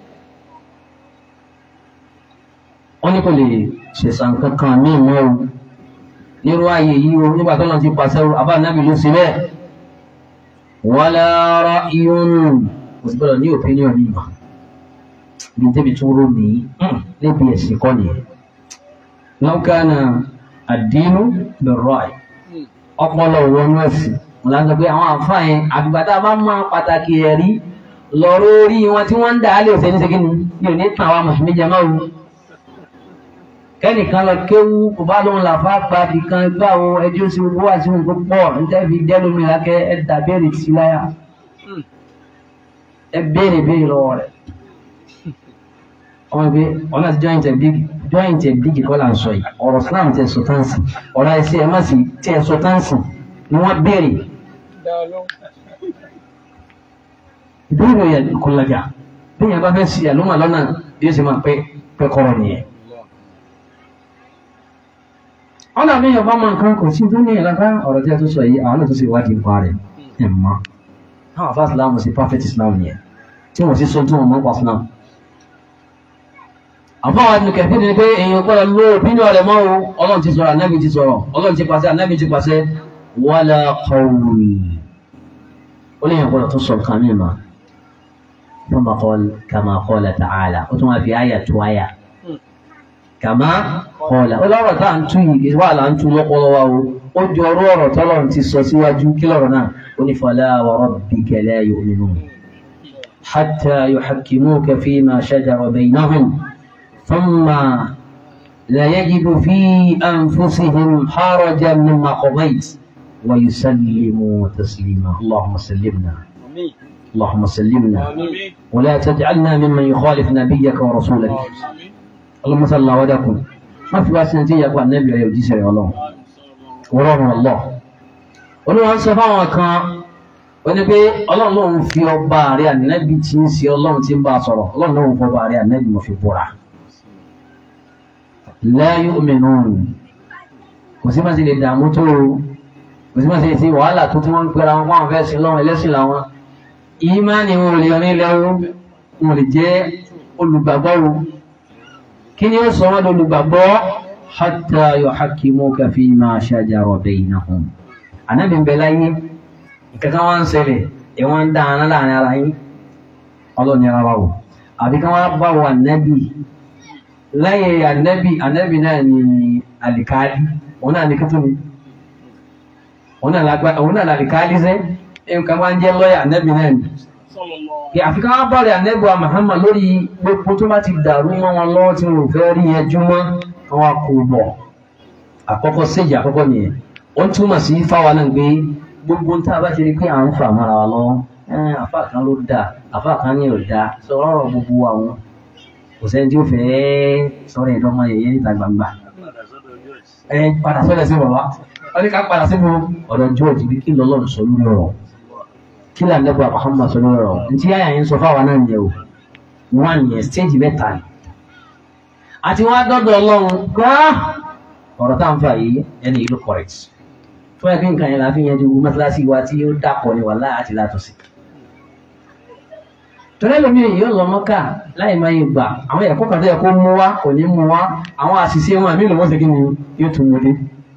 wọ́n ní kò lè ṣẹ̀ṣà nǹkan kan ní ìmọ̀ o nírú ààyè yìí o nígbà tọ́lọ̀ ti pàṣẹ àbá nábì ló ṣe bẹ́ẹ̀ wala ra'yun kò sí gbọ́dọ̀ ní opinion ní ìmọ̀ bí tẹ́bi tún rò ní níbi ẹ̀sìn kọ́ nìyẹn law kana ad-dinu bir-ra'y ọpọlọ wọnú ẹ̀sìn mo la ń sọ pé àwọn àǹfààní yẹn àgbà tá a bá mọ pàtàkì ẹ̀rí lọ́rọ̀ orí wọn tí wọ́n ń dà á lè ṣe ní ṣe kí ni yóò ní tàn wá mùsùlùmí jẹ máa wù. kẹ́nìkan lọ kéwú kò bá lóun làfá pa bìkan gbà wo ẹjọ́ sí gbogbo wà sí òun tó pọ̀ níta fi jẹ́ lómi lákẹ́ ẹ dà béèrè sí láyà ẹ béèrè béèrè lọ́wọ́ rẹ̀. ọmọ ìgbé ọ̀nà tí joint and big joint and big kọ́ là ń sọ yìí ọ̀rọ̀ Islam tẹ̀ sọ táǹsì ọ̀rọ̀ ẹ̀sìn ẹ̀ má sì tẹ̀ sọ táǹsì ni wọ́n béèrè. ìbéèrè yẹn kò lọ́jà bí yẹn bá fẹ́ sí àlùmọ̀ lọ́nà bí ó sì máa pẹ́ pẹ́ kọ́rọ̀ nìyẹn. ọ̀nà mi yọ̀ bá máa nǹkan kò sí tó ní ìlànà ọ̀rọ̀ tí a tó sọ yìí àwọn náà tó sì wádìí nípa rẹ̀ ẹ̀ mọ́. àwọn afá Islam sí perfect Islam yẹn tí wọ́n sì sọ tí wọ́n mọ́ pa Islam. àfọwọ́ ẹni kẹfí ni pé èèyàn gbọ́dọ̀ ló bínú rẹ̀ mọ́ o Ọlọ́run ti sọ̀rọ̀ Ànábì ti sọ̀rọ̀ Ọlọ́run ti pàṣẹ Ànábì ti pàṣẹ wala qawl ó lè yàn gbọ́dọ̀ tó sọ nǹkan mi mà thumma qala kama qala ta'ala ó tún wá fi àyà tó àyà kama qala ó lọ́rọ̀ tá à ń tú yìí wà là ń tú lọ́pọ̀lọpọ̀ o ó jọ ọ̀rọ̀ ọ̀rọ̀ tọ́lọ́run ti sọ síwájú kí lọ́rọ̀ náà ó ní fala wa rabbika la yu'minun hatta yuhakkimuka fima shajara baynahum ثم لا يجد في أنفسهم حرجا مما قضيت ويسلموا تسليما اللهم سلمنا اللهم سلمنا ولا تجعلنا ممن يخالف نبيك ورسولك اللهم صل الله ودكم ما في واسع نتيجة قال النبي عليه الصلاة والسلام ورحمه الله ولو أن سفاهم كان ونبي الله لهم في أباري النبي تنسي الله تنباصره الله لهم في أباري النبي ما في بورع la yu'minun kò sí máa ṣe lè dààmú tó o kò sí máa ṣe ṣe wàhálà tó tí wọ́n ń pera wọn fún àwọn fẹ́ẹ́ sí lọ́wọ́ ẹlẹ́sìn làwọn ìmánì wọn ò lè rìn lẹ́wọ́ wọn ò lè jẹ́ olùgbàgbọ́ o kí ni ó sọ wọn di olùgbàgbọ́ hatta yuhakkimuka fima shajara baynahum ànábì ń bẹ láyé ìkankan wọn ń ṣẹlẹ̀ ẹ̀ wọ́n ń dá ara láàrin ara yín ọlọ́ọ̀ni ara wa o àbí ká wọ́n bá wà nábì láyé ànábì ànábì náà ni àlìkáàlì òun náà ní kító ni òun náà làlìkáàlì sẹ́ nǹkan máa ń jẹ́ lọ́yà ànábì náà ni kí àfikà wá bá rẹ̀ ànábì wa Muhammad lórí gbogbo tó bá ti dàrú mọ́ wọn lọ́wọ́ tí wọn ò fẹ́ rí ẹjú mọ́ wọn kò bọ̀ àkọ́kọ́ séjì àkọ́kọ́ nìyẹn ó ń túmọ̀ sí fáwa náà gbé gbogbo tá a bá ti rí pé à ń fà mọ́ra wa lọ́wọ́ àfáà kan ló dáa àfáà kan ní ò dáa sọ ọ̀rọ̀ gbogbo àwọn kò sẹ́ni tí ó fẹ́ sọ̀rọ̀ ìdánmọ̀ yẹ̀yẹ́ níta gbangba ẹ padà sọ́dọ̀ sí bàbá wọ́n ní ká padà sínú ọ̀dọ̀ George bí kí lọ́lọ́run sọ lórí ọ̀rọ̀ kí làǹdẹ́gbà Muhammad sọ lórí ọ̀rọ̀ ntí àyà yẹn sọ fáwọn náà yẹ o one year stage mẹ́ta ni àti wọ́n á dọ́dọ̀ Ọlọ́run gbá ọ̀rọ̀ tá à ń fà yìí ẹni ìlú correct fún ẹgbẹ́ nǹkan yẹn láfi yẹn ju mọ́tíláṣí wa tí ó dàpọ̀ ní wàhálà àti látọ̀sí tọ́lẹ́ lómi èyí yóò lọ mọ́kà láì máa yẹ gbà àwọn ẹ̀kọ́ kan tó yẹ kó mú wá kò ní mú wá àwọn àṣìṣe wọn àmì ìlúmọ̀ ṣe kí ni yóò tún wọlé.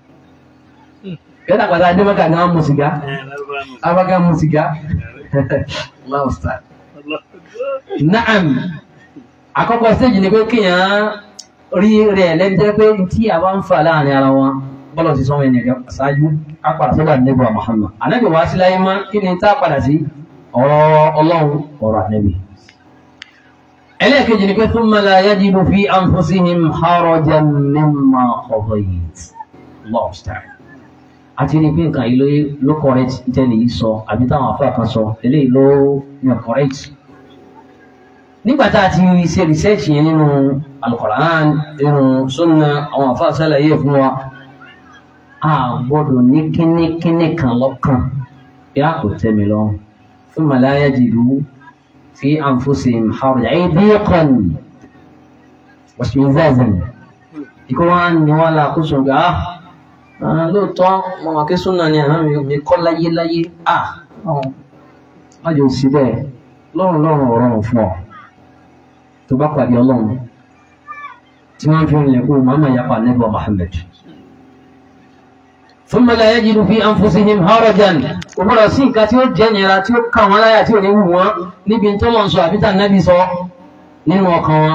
yọ́dà pàtàkì adé mọ́kà ní wọ́n mú sìgá abáká mú sìgá láwùsà. naam àkọ́kọ́ stéèjì ni pé kéèyàn rí rẹ̀ lẹ́jẹ́ pé tí a bá ń fà láàrin ara wọn bọ́lọ̀ sí sọ́wọ́n ẹ̀nìyàn ṣáájú apàdà sọ́dọ̀ àdébọ̀ Muhammad ànábì wá sí láyé má kí ni tá a padà sí ọ̀rọ̀ Ọlọ́run ọ̀rọ̀ ànábì. ẹlẹ́ẹ̀kejì ni pé thumma la yajidu fi anfusihim harajan mimma qadayt Allahu ta'ala àti ní pé nǹkan yìí ló correct tẹ́lẹ̀ yìí sọ àbí táwọn afọ kan sọ eléyìí ló yàn correct. nígbà tá a ti ṣe research yẹn nínú Al-Qur'an nínú sunna àwọn afọ àṣàlàyé fún wa a gbọ́dọ̀ ní kínníkínní kan lọ́kàn bí a kò tẹ́mi lọ́rùn. ثم لا يجدوا في أنفسهم حرجا أي ضيقا واشمئزازا يكون ولا قصر آه lóòótọ́ mo mọ̀ kí súnà ni àná mi kọ́ láyé láyé à má jẹ́ òsì bẹ́ẹ̀ lọ́rùn lọ́rùn ọ̀rọ̀ fún ọ tó bá pàdé Ọlọ́run tí wọ́n fi ń lè kó màmá yapa nẹ́bọ̀ Muhammad. ثم لا يجد في أنفسهم حرجا ومرة سينكا تيو جنيرا تيو كوالا يا تيو نيوما نبي نتولون سو أبيتا النبي سو نينو كوا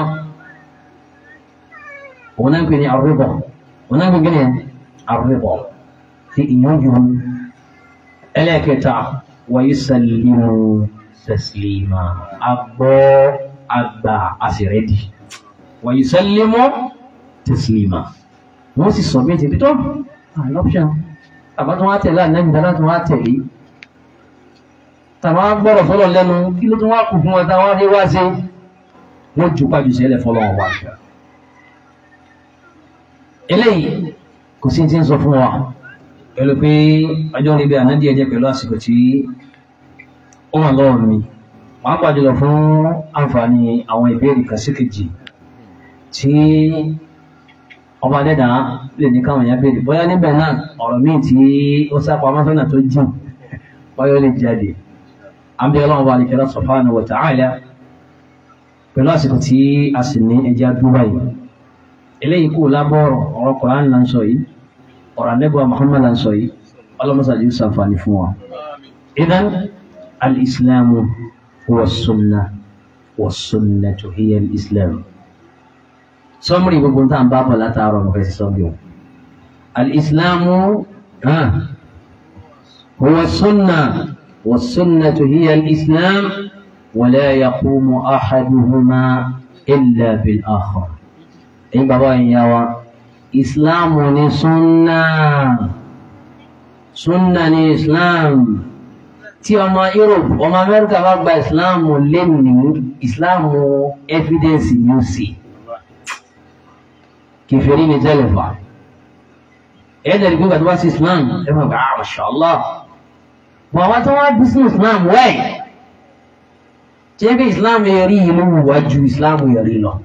ونانكني الرضا ونانكني الرضا في إيوجهم ẹlẹ́kẹta wa yusallimu taslima agbọ́ àgbà àsìrẹ́dì wa yusallimu taslima wọ́n sì sọ méjì bí tó àlọ́pṣàn àbátọ́ wá tẹ̀lé ànábì dáná tó wá tẹ̀lé tàbá gbọ́rọ̀ fọ́lọ̀ lẹ́nu kí ló tún wá kù fún wọn táwọn rí wá sí wọ́n jù pàjù sẹ́lẹ̀ fọ́lọ̀ wọn wá eléyìí kò sí tí ń sọ fún wa pẹ̀lú pé ọjọ́ níbi ànádí ẹjẹ́ pẹ̀lú àsìkò tí ó wà lọ́wọ́ mi wọ́n pàjù lọ fún àǹfààní àwọn ìbéèrè kan sí kejì tí ọba dẹ́dà lè ní káwọn èèyàn béèrè bóyá níbẹ̀ náà ọ̀rọ̀ míì tí ó sápa amásọ́nà tó jìn wáyé lè jáde àbí ọlọ́run wa nìkẹ́lá subhanahu wa ta'ala pẹ̀lú àsìkò tí a sì ní ẹjẹ́ àdúrà yìí eléyìí kò lábọ́ọ̀rọ̀ ọ̀rọ̀ Qur'an là ń sọ yìí ọ̀rọ̀ Ànábì Muhammad là ń sọ yìí ọlọ́mọsàdì yóò sàǹfààní fún wa. idan al-islamu huwa as-sunnah wa as-sunnatu hiya al-islam. sọmúrì gbogbo tá à ń bá bọ̀ látàárọ̀ mo fẹ́ sí sọ́bì o. al-islamu huwa as-sunnah wa as-sunnatu hiya al-islam wa la yaqumu ahaduhuma illa bil-akhar. ẹ̀yin bàbá ìyá wa ìsìláàmù ni súnnà súnnà ni ìsìláàmù tí ọmọ Europe ọmọ Amẹ́ríkà bá gba ìsìláàmù lẹ́nu ìsìláàmù evidence ni ó sì kèfèrí ni tẹ́lẹ̀fà ẹ̀ẹ́dẹ̀rì gbígbà tó bá sí islam ẹ̀fà gbà á masha Allah bọ̀ àwọn tó wá bí sí islam wẹ́ẹ̀ tí bí islam yẹrí ìlú wájú islam yẹrí lọ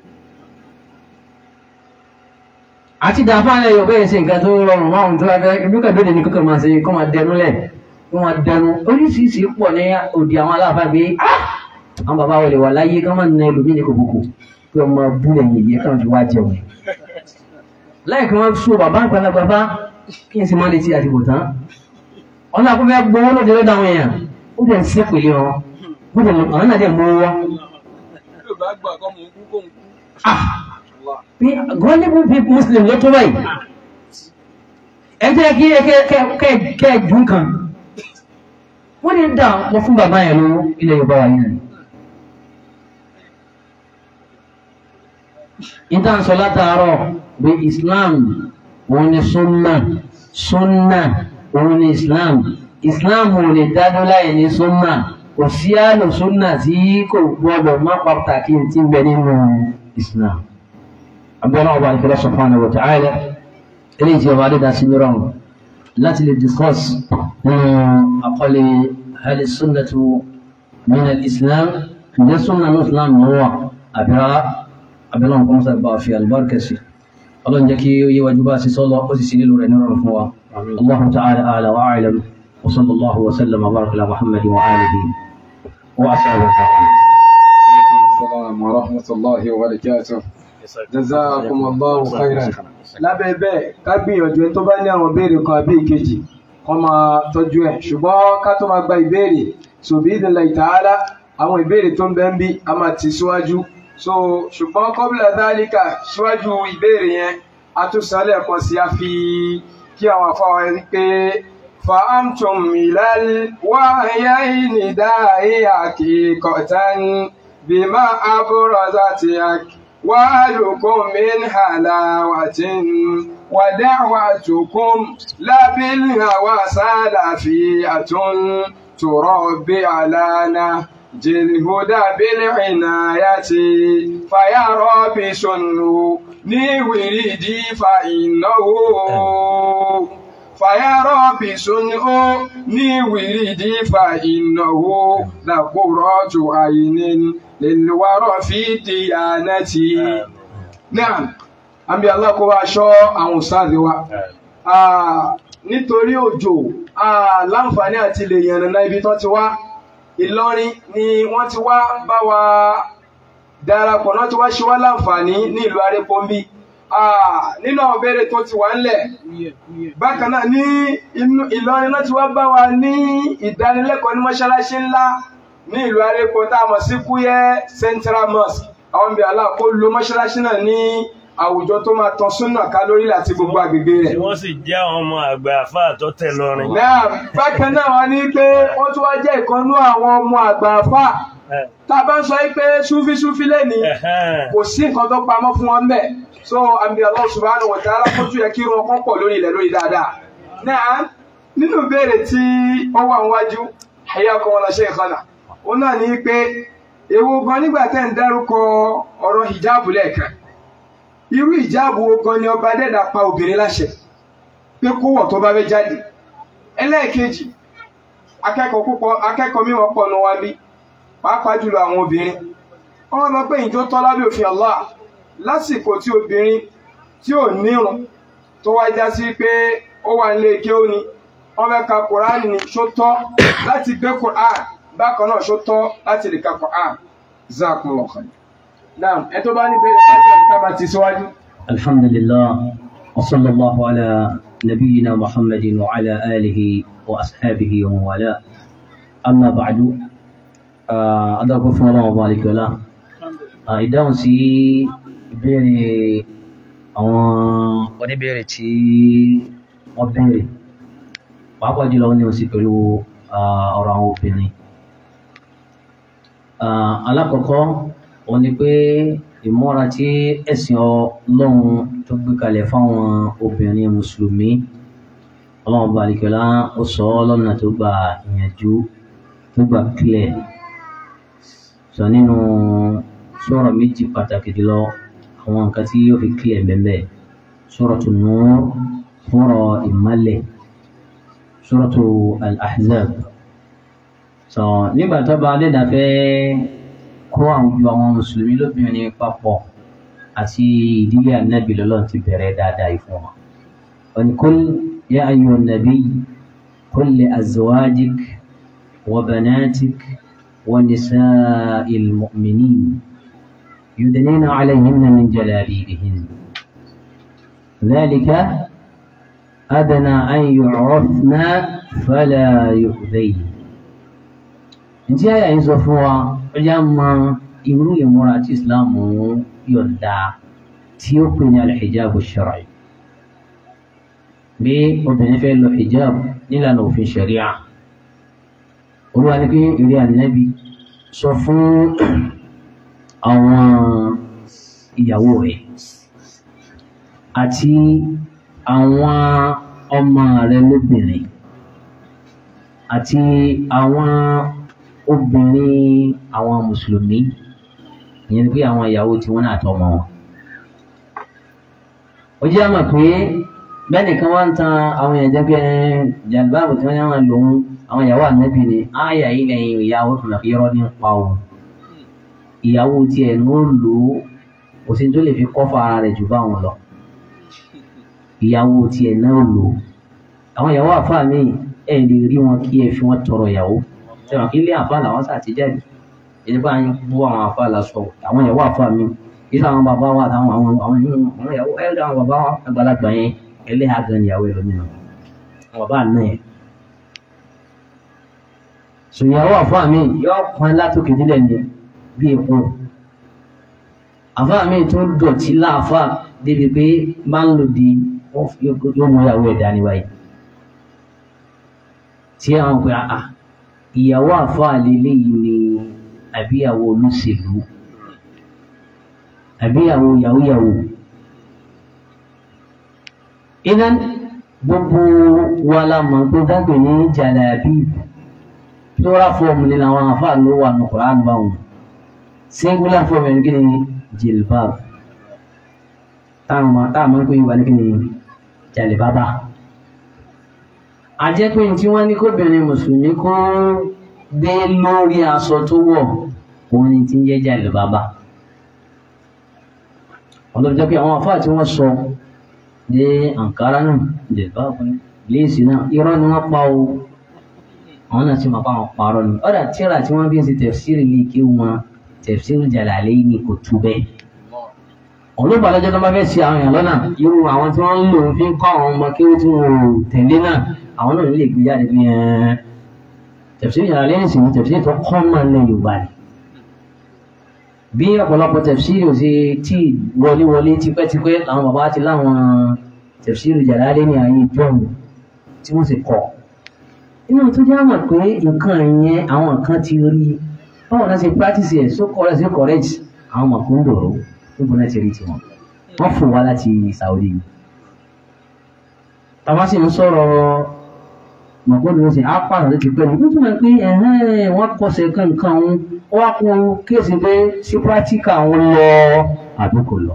àti dàfáàlẹ̀ yóò bẹ́ẹ̀ ṣe nǹkan tó rọrùn máa tó lábẹ́ ìbúkàdóde ní kọ́kọ́ máa ṣe kọ́ máa dẹnu lẹ̀ kọ́ máa dẹnu oríṣiríṣi pọ̀ ní òdì àwọn aláàfáà gbé àwọn bàbá wọlé wà láyé kọ́ máa nà ẹlòmí ní kòkòkò pé ọmọ búlẹ̀ yìí kàn fi wá jẹun láìka wọn sọ bàbá àgbàlagbà kí n sì máa lè ti àdìbò tán wọn náà kó fẹ́ gbowó lóde lọ́dọ̀ àwọn èèyàn ó dẹ̀ ń sé pèlè wọn ó dẹ̀ àwọn náà dẹ̀ mú wọn. gọ́ọ̀lẹ́bù people muslim ló tó báyìí ẹ jẹ́ kí kẹ́ ẹ dùn kan wọ́n ní dá wọn fún bàbá yẹn lówó ilẹ̀ Yorùbá wa yìí ìtàn sọ látàárọ̀ bí Islam òun ni sunna sunna òun ni Islam Islam ò lè dádó láì ní sunna kò sí àlò sunna tí kò gbọdọ̀ má pàtàkì tí ń bẹ nínú Islam. abẹ́rẹ́ ọba ìfẹ́lẹ́ subhanahu wa ta'ala eléyìí tí ọba adéda sí mìíràn láti lè discuss nínú àkọlé hal sunnatu min al-Islam ǹjẹ́ sunna ní Islam ní wà àbẹ́rẹ́ abẹ́rẹ́ ọ̀hún kọ́mọ́sá bá fi albarka sí ọlọ́run jẹ́ kí ó yé wájú bá sí sọ́lọ́ ó sì sí nílò rẹ̀ nínú fún wa Allahu ta'ala a'la wa a'lam wa sallallahu wa sallam wa baraka ala Muhammad wa alihi wa ashabihi. Assalamu wa rahmatullahi wa barakatuh. Jazakumullahu khairan. Lábẹ́ bẹ́ẹ̀ ká gbìyànjú ẹni tó bá ní àwọn ìbéèrè kan àbí ìkejì kó máa tọ́jú ẹ̀ ṣùgbọ́n ká tó máa gba ìbéèrè so bi'idhnillahi ta'ala àwọn ìbéèrè tó ń bẹ ń bí a máa tì síwájú so ṣùgbọ́n qabla dhalika síwájú ìbéèrè yẹn a tún sálẹ̀ kan sí a fi kí àwọn afáwọn ẹni pé fa'amtum ilal wahyayni da'i'atan bima abrazat وأهلكم من حلاوة ودعوتكم لا بالهوى سلفية تربي على نهج الهدى بالعناية فيرى بسنه وردي فإنه فيرى بسنه وردي فإنه لقرة عين للورى في ديانتي. Naam, àbí Allah kó wá ṣọ́ àwọn ustaz wa. Ah, nítorí òjò, ah láǹfààní àti lè yànnàná ibi tó ti wá. Ìlọrin ni wọ́n ti wá bá wa darapọ̀ náà ti wá ṣe wá láǹfààní ní ìlú Arẹ́pọ̀nbí. Ah, nínú àwọn ìbéèrè tó ti wà ńlẹ̀. Bákan náà ní inú Ìlọrin náà ti wá bá wa ní ìdánilẹ́kọ̀ọ́ ní mọ́ṣáláṣí ńlá ní ìlú Arẹ́pọ̀ tá a mọ̀ sí Kúyẹ́ Central Mosque àwọn ibi àlá kó lo mọ́ṣáláṣí náà ní àwùjọ tó máa tan súnà ká lórí láti gbogbo agbègbè rẹ̀. tí wọ́n sì jẹ́ àwọn ọmọ àgbà àfáà tó tẹ̀ lọ́rin. náà bákan náà wọ́n ní pé wọ́n tún wá jẹ́ ìkànnú àwọn ọmọ àgbà àfáà tá a bá ń sọ pé súfí súfí lẹ́ni kò sí nǹkan tó pamọ́ fún wọn bẹ́ẹ̀ so àmì Allah subhanahu wa ta'ala kójú yẹ kí wọn kọ́ pọ̀ lórí ilẹ̀ lórí dáadáa. náà nínú ìbéèrè tí ó wà níwájú hayyakum Allah shaykhana ó náà ní pé èwo gan nígbà tẹ́ ń dárúkọ ọ̀rọ̀ hijabu lẹ́ẹ̀kan irú hijabu wo gan ni ọba dẹ́dà pa obìnrin láṣẹ pé kó wọ̀ tó bá fẹ́ jáde. ẹlẹ́ẹ̀kejì akẹ́kọ̀ọ́ púpọ̀ akẹ́kọ̀ọ́ mímọ́ pọ̀ nù wá bí pàápàá jùlọ àwọn obìnrin wọ́n lọ pé ìjọ tọ́ lábẹ́ òfin Allah lásìkò tí obìnrin tí ò nírun tó wá já sí pé ó wà nílé ike ó ní wọ́n fẹ́ ka Kùránì ní ṣó tọ́ láti gbé Kùránì bákan náà ṣó tọ́ láti lè ka Kùránì. Jazakumullahu khair. Naam, ẹ tó bá ní bẹ̀rẹ̀ láti ọ̀pá máa ti síwájú. Alhamdulillah wa sallallahu ala nabiyyina Muhammadin wa ala alihi wa ashabihi wa wala. Amma ba'du. Adágún fún ọlọ́wọ́ bá alìkọ́lá. Ìdáhùn sí ìbéèrè àwọn oníbéèrè tí wọ́n béèrè. Pàápàá jùlọ ní òsì pẹ̀lú ọ̀rọ̀ àwọn obìnrin. Alákọ̀ọ́kọ́, ó ní pé ìmúra tí ẹ̀sìn Ọlọ́run tó gbé kalẹ̀ fáwọn obìnrin Mùsùlùmí. Ọlọ́run bá alìkọ́lá ó sọ lọ́nà tó gbà ìyànjú tó gbà clear. Sọ nínú sura méjì pàtàkì jùlọ àwọn nǹkan tí yóò fi clear bẹ́ẹ̀ Suratul Nur, sura ìmálẹ̀, Suratu Al-Ahzab. Sọ nígbà tó bá lẹ́dà fẹ́ kó àwùjọ àwọn Mùsùlùmí lóbìnrin papọ̀ àti ìdílé Ànábì lọ́lọ́run ti bẹ̀rẹ̀ dáadáa ìfún wọn. Wa qul ya ayyuhan nabiy qul li azwajik wa banatik ونساء المؤمنين يدنين عليهن من جلابيبهن ذلك أدنى أن يعرفن فلا يؤذين. ǹjẹ́ àyà yìí sọ fún wa ọjà mọ irú ìmúra tí Islam yọ̀ǹda tí ó pè ní al-hijab ash-shar'i bí obìnrin fẹ́ lọ hijab nílànà òfin sharia. Olúwa ní pé ìrí Ànábì sọ fún àwọn ìyàwó rẹ̀ àti àwọn ọmọ rẹ̀ lóbìnrin àti àwọn obìnrin àwọn Mùsùlùmí, ìyẹn ni pé àwọn ìyàwó tí wọ́n náà tọ́mọ wọn. Ó jẹ́ àmọ̀ pé bẹ́ẹ̀ nìkan wá ń tan àwọn èèyàn jẹ́ pé jàlbáàbù tí wọ́n yá wọn lòun àwọn ìyàwó Ànábì ni ááyà yìí lẹ́yìn ìyàwó fún irọ́ nípa òun. Ìyàwó tiẹ̀ ló lò ó kò sí tó lè fi kọ́fà ara rẹ̀ jù báwọn lọ. Ìyàwó tiẹ̀ náà lò ó. Àwọn ìyàwó àfáà mi ẹ̀ lè rí wọn kí ẹ fi wọn tọrọ ìyàwó. Ṣẹ̀wọ̀n kí ilé àfáà làwọn ṣàtìjáde. Èdè bá yín bú àwọn àfáà lásọ àwọn ìyàwó àfáà mi. Ìṣe àwọn bàbá wa àtàwọn àwọn àwọn ìyàwó ẹ̀ àwọn bàbá àgbàlagbà yẹn ẹlẹ́hà gan ìyàwó ẹlòmíràn. Àwọn bàbá àná yẹn. Ṣòyàwó àfáà mi yóò pọn látòkè nílẹ̀ ní bí epo. Àfáà mi tún dọ̀tí láàfáà débi pé máa ń lò di yóò mú ìyàwó ẹ̀dá níwáyé. Tí àwọn pé àà ìyàwó àfáà lélẹ́yìí ni àbíyàwó olóṣèlú àbíyàwó yàwóyàwó. Iná gbogbo wa la mọ̀ pé dágbé ní jàlábíb plural form ni làwọn àfáà ló wà ní Quran báwọn, singular form ẹni kí ni jilbab táwọn máa ń pè wà ní kí ni jalibaba. A jẹ́ pé tí wọ́n ní kóbìnrin Mùsùlùmí kó dé lórí aṣọ tó wọ̀ òun ni tí ń jẹ́ jalibaba. Ọ̀dọ̀ jẹ́ pé àwọn àfáà tí wọ́n sọ dé Ankara náà jilbab léèsì náà irọ́ ni wọ́n pa o. Àwọn náà ti máa bá wọn parọ́ ni. Ọ̀dà tíra tí wọ́n bí ń ṣe tẹ̀fsírì lè kí wọn tẹ̀fsírì Jalalaini kò tú bẹ́ẹ̀. Olóògbà lọ́jọ́ tó bá fẹ́ ṣe àwọn èèyàn lọ́nà irú àwọn tí wọ́n ń lò fi ń kọ́ àwọn ọmọ kí ó tí wọ́n tẹ̀lé náà àwọn náà lè gbé jáde fi hàn. Tẹ̀fsírì Jalalaini sì ni tẹ̀fsírì tó kọ́ máa ń lẹ Yorùbá ni. bí ọ̀pọ̀lọpọ̀ tafsiri ò ṣe tí wọlé wọlé tipẹ́tipẹ́ àwọn bàbá ti láwọn tafsiri Jalalayn ní ayé ìjọ́un tí wọ́n sì kọ̀ inú tó jẹ́ àmọ̀ pé nǹkan ìyẹn àwọn nǹkan ti rí báwọn náà ṣe practice ẹ̀ so correct so correct àwọn ọmọ kò ń dòrò níbo náà ti rí tiwọn wọ́n fò wá láti Saudi tàbá sì ń sọ̀rọ̀ mọ̀gbọ́dọ̀ sí apáàrọ̀ tó ti pẹ́ ní nítorí pé ẹ̀hẹ́n wọ́n kọsẹ̀ kankan wọn wá kún kéèsì pé sí pírátíkà wọn lọ àdúkò lọ.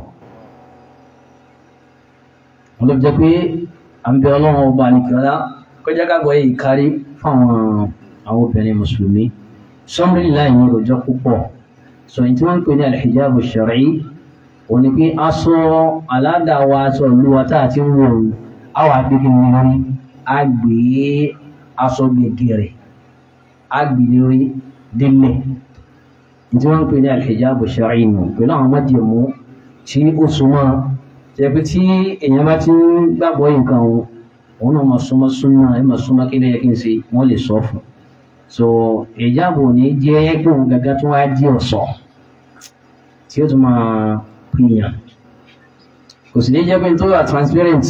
wọ́n ló jẹ́ pé à ń bẹ ọlọ́run ọba nìkọ́lá kọjá kágbọ́ yìí kárí fáwọn àwọn obìnrin mùsùlùmí sọ́mùrì láì ní ọjọ́ púpọ̀ sọ èyí tí wọ́n ń pè ní al-hijabu shar'i òun ni pé aṣọ aládàá wa aṣọ ìlú wa tá a ti ń wò ó àwọn agbègbè nìyẹn a gbé aṣọ gbẹ̀gẹ̀rẹ̀ a gbé lórí délẹ̀ tí wọ́n ń pè ní al-hijabu shar'i nù pẹ̀lú àwọn májèmú tí ó súnmọ́ jẹ́ pé tí èèyàn bá ti ń gbàgbọ́ nǹkan wọn òun náà máa súnmọ́ súnmọ́ ẹ máa súnmọ́ kí lẹ́yẹ kí n ṣe wọ́n lè sọ fún so hijabu ní jẹ́ pé òun gàgà tó wá jẹ́ ọ̀ṣọ́ tí ó tún máa pìyàn kò sì ní jẹ́ pé tó wà transparent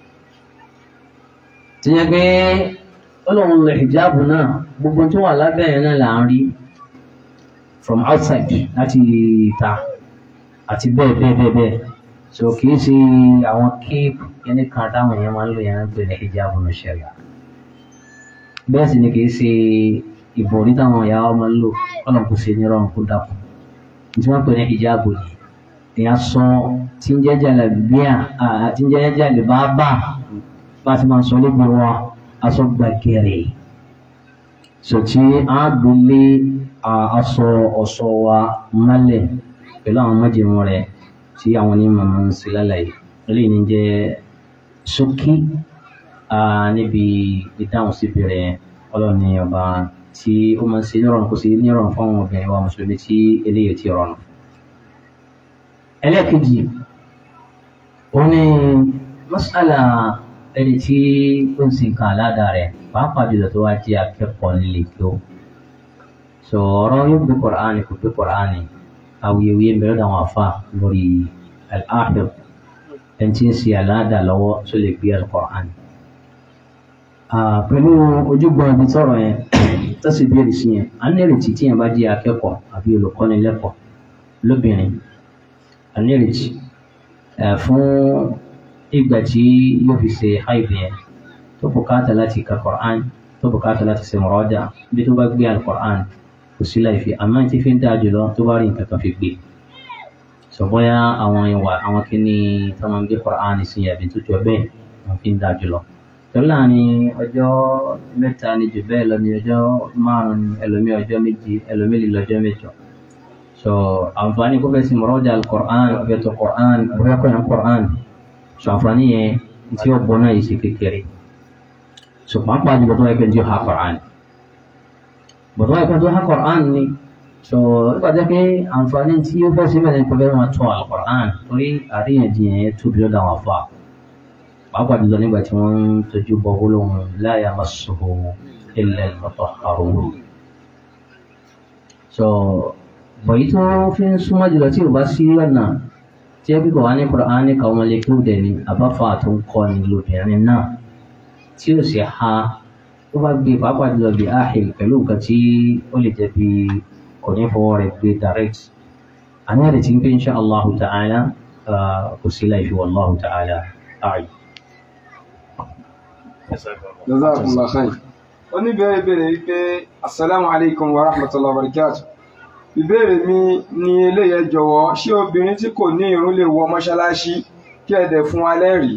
tí yẹn pé ọlọ́run lè hijabu náà gbogbo tó wà lábẹ́ yẹn náà là ń rí from outside láti ìta àti bẹ́ẹ̀ bẹ́ẹ̀ bẹ́ẹ̀ bẹ́ẹ̀ so kì í ṣe àwọn kéèpù yẹnì kan táwọn èèyàn máa ń lò yẹn ń pè ní hijabu ní ṣẹ̀ríà bẹ́ẹ̀ sì ni kì í ṣe ìbòrí táwọn ìyá wa máa ń lò ọlọ́run kò ṣe ní ọrùn kó dàpọ̀ tí wọ́n pè ní hijabu ni ìyá sọ tí ń jẹ́ jàlábíà àti ń jẹ́ jàlábábà bá ti máa ń sọ níbi wọn aṣọ gbàgẹ̀rẹ̀ sọtí àgbélé aṣọ ọ̀ṣọ́ wa mọ́lẹ̀ pẹ̀lú àwọn májèmú rẹ̀ tí àwọn onímọ̀ máa ń ṣe lálàyé eléyìí ní jẹ́ ṣókí níbi ìdáhùn síbi rẹ̀ ọlọ́ọ̀ni ọba tí ó máa ń ṣe nírọ̀rùn kó sì nírọ̀rùn fún àwọn obìnrin wa mùsùlùmí tí eléyìí ti rọrùn. ẹlẹ́ẹ̀kejì òun ni mas'ala ẹni tí ó ń sin kan aládàá rẹ̀ pàápàá jùlọ tó wá jẹ́ akẹ́kọ̀ọ́ nílé kí ó sọ̀rọ̀ yóò gbé Kùránì kò gbé Kùránì awuyewuye mẹ́rin náà wà fà lórí al-ahid ẹni tí ń sin aládàá lọ́wọ́ tó lè gbé al-Kùránì. pẹ̀lú ojúgbọ́n ibi tọrọ yẹn tó sì bẹ̀rẹ̀ sí yẹn a ní ìrètí tí yẹn bá jẹ́ akẹ́kọ̀ọ́ àbí olùkọ́ni lẹ́kọ̀ọ́ lóbìnrin a ní ìrètí fún ìgbà tí yóò fi ṣe haid yẹn tó bùkátà láti ka Qur'an tó bùkátà láti ṣe muraja bí tó bá gbé al-Qur'an kò sí láì fi àmọ́ tí fi ń dáa jùlọ tó bá rí nǹkan kan fi gbé sọ bóyá àwọn ìwà àwọn kìíní tó máa ń gbé Qur'an sí àbí tó jọ bẹ́ẹ̀ wọ́n fi ń dáa jùlọ tó láàrin ọjọ́ mẹ́ta ni jù bẹ́ẹ̀ lọ ní ọjọ́ márùn-ún ẹlòmí ọjọ́ méje ẹlòmí lè lọ́jọ́ mẹ́jọ so àǹfààní kó fẹ́ sí muraja al-Qur'an ọbẹ̀ tó Qur'an ọbẹ̀ kọ́ yẹn Qur'an so àǹfààní yẹn tí ó bọ́ náà yìí ṣe kékeré so pàápàá jùlọ tó wáyé pé tí ó ha Qur'an bọ̀ tó wáyé pé tó ha Qur'an ni so nígbà tó pé àǹfààní tí ó fẹ́ sí mẹ́rin pé fẹ́ máa tó al-Qur'an torí àríyànjiyàn yẹn tóbi lọ́dọ̀ àwọn afa pàápàá jùlọ nígbà tí wọ́n ń tọ́jú bọ́ gbólóhùn la yamassuhu illa al-mutahharun so bọ̀yí tó fi ń súnmọ́ jùlọ tí ò bá sí ọ̀nà tí ẹbí kò wá ní Kùránì káwọn ọmọ lẹ́kí òde ni àbáfà tó ń kọ́ ni lóbìnrin náà tí ó sì ha tó bá gbé pàápàá jùlọ bí áhìl pẹ̀lú nǹkan tí ó lè jẹ́ bí kò ní fọwọ́ rẹ̀ gbé direct àní àdè tí ń pè insha Allahu ta'ala kò sí láìfi wallahu ta'ala ààyè. Jazakumullah khair. Oníbẹ̀rẹ̀ bẹ̀rẹ̀ wípé assalamu alaikum wa rahmatullahi wa barakatuh. Ìbéèrè mi ni eléyẹ jọ̀wọ́ ṣé obìnrin tí kò ní ìrun lè wọ mọ́ṣáláṣí kí ẹ dẹ̀ fún alẹ́ rí?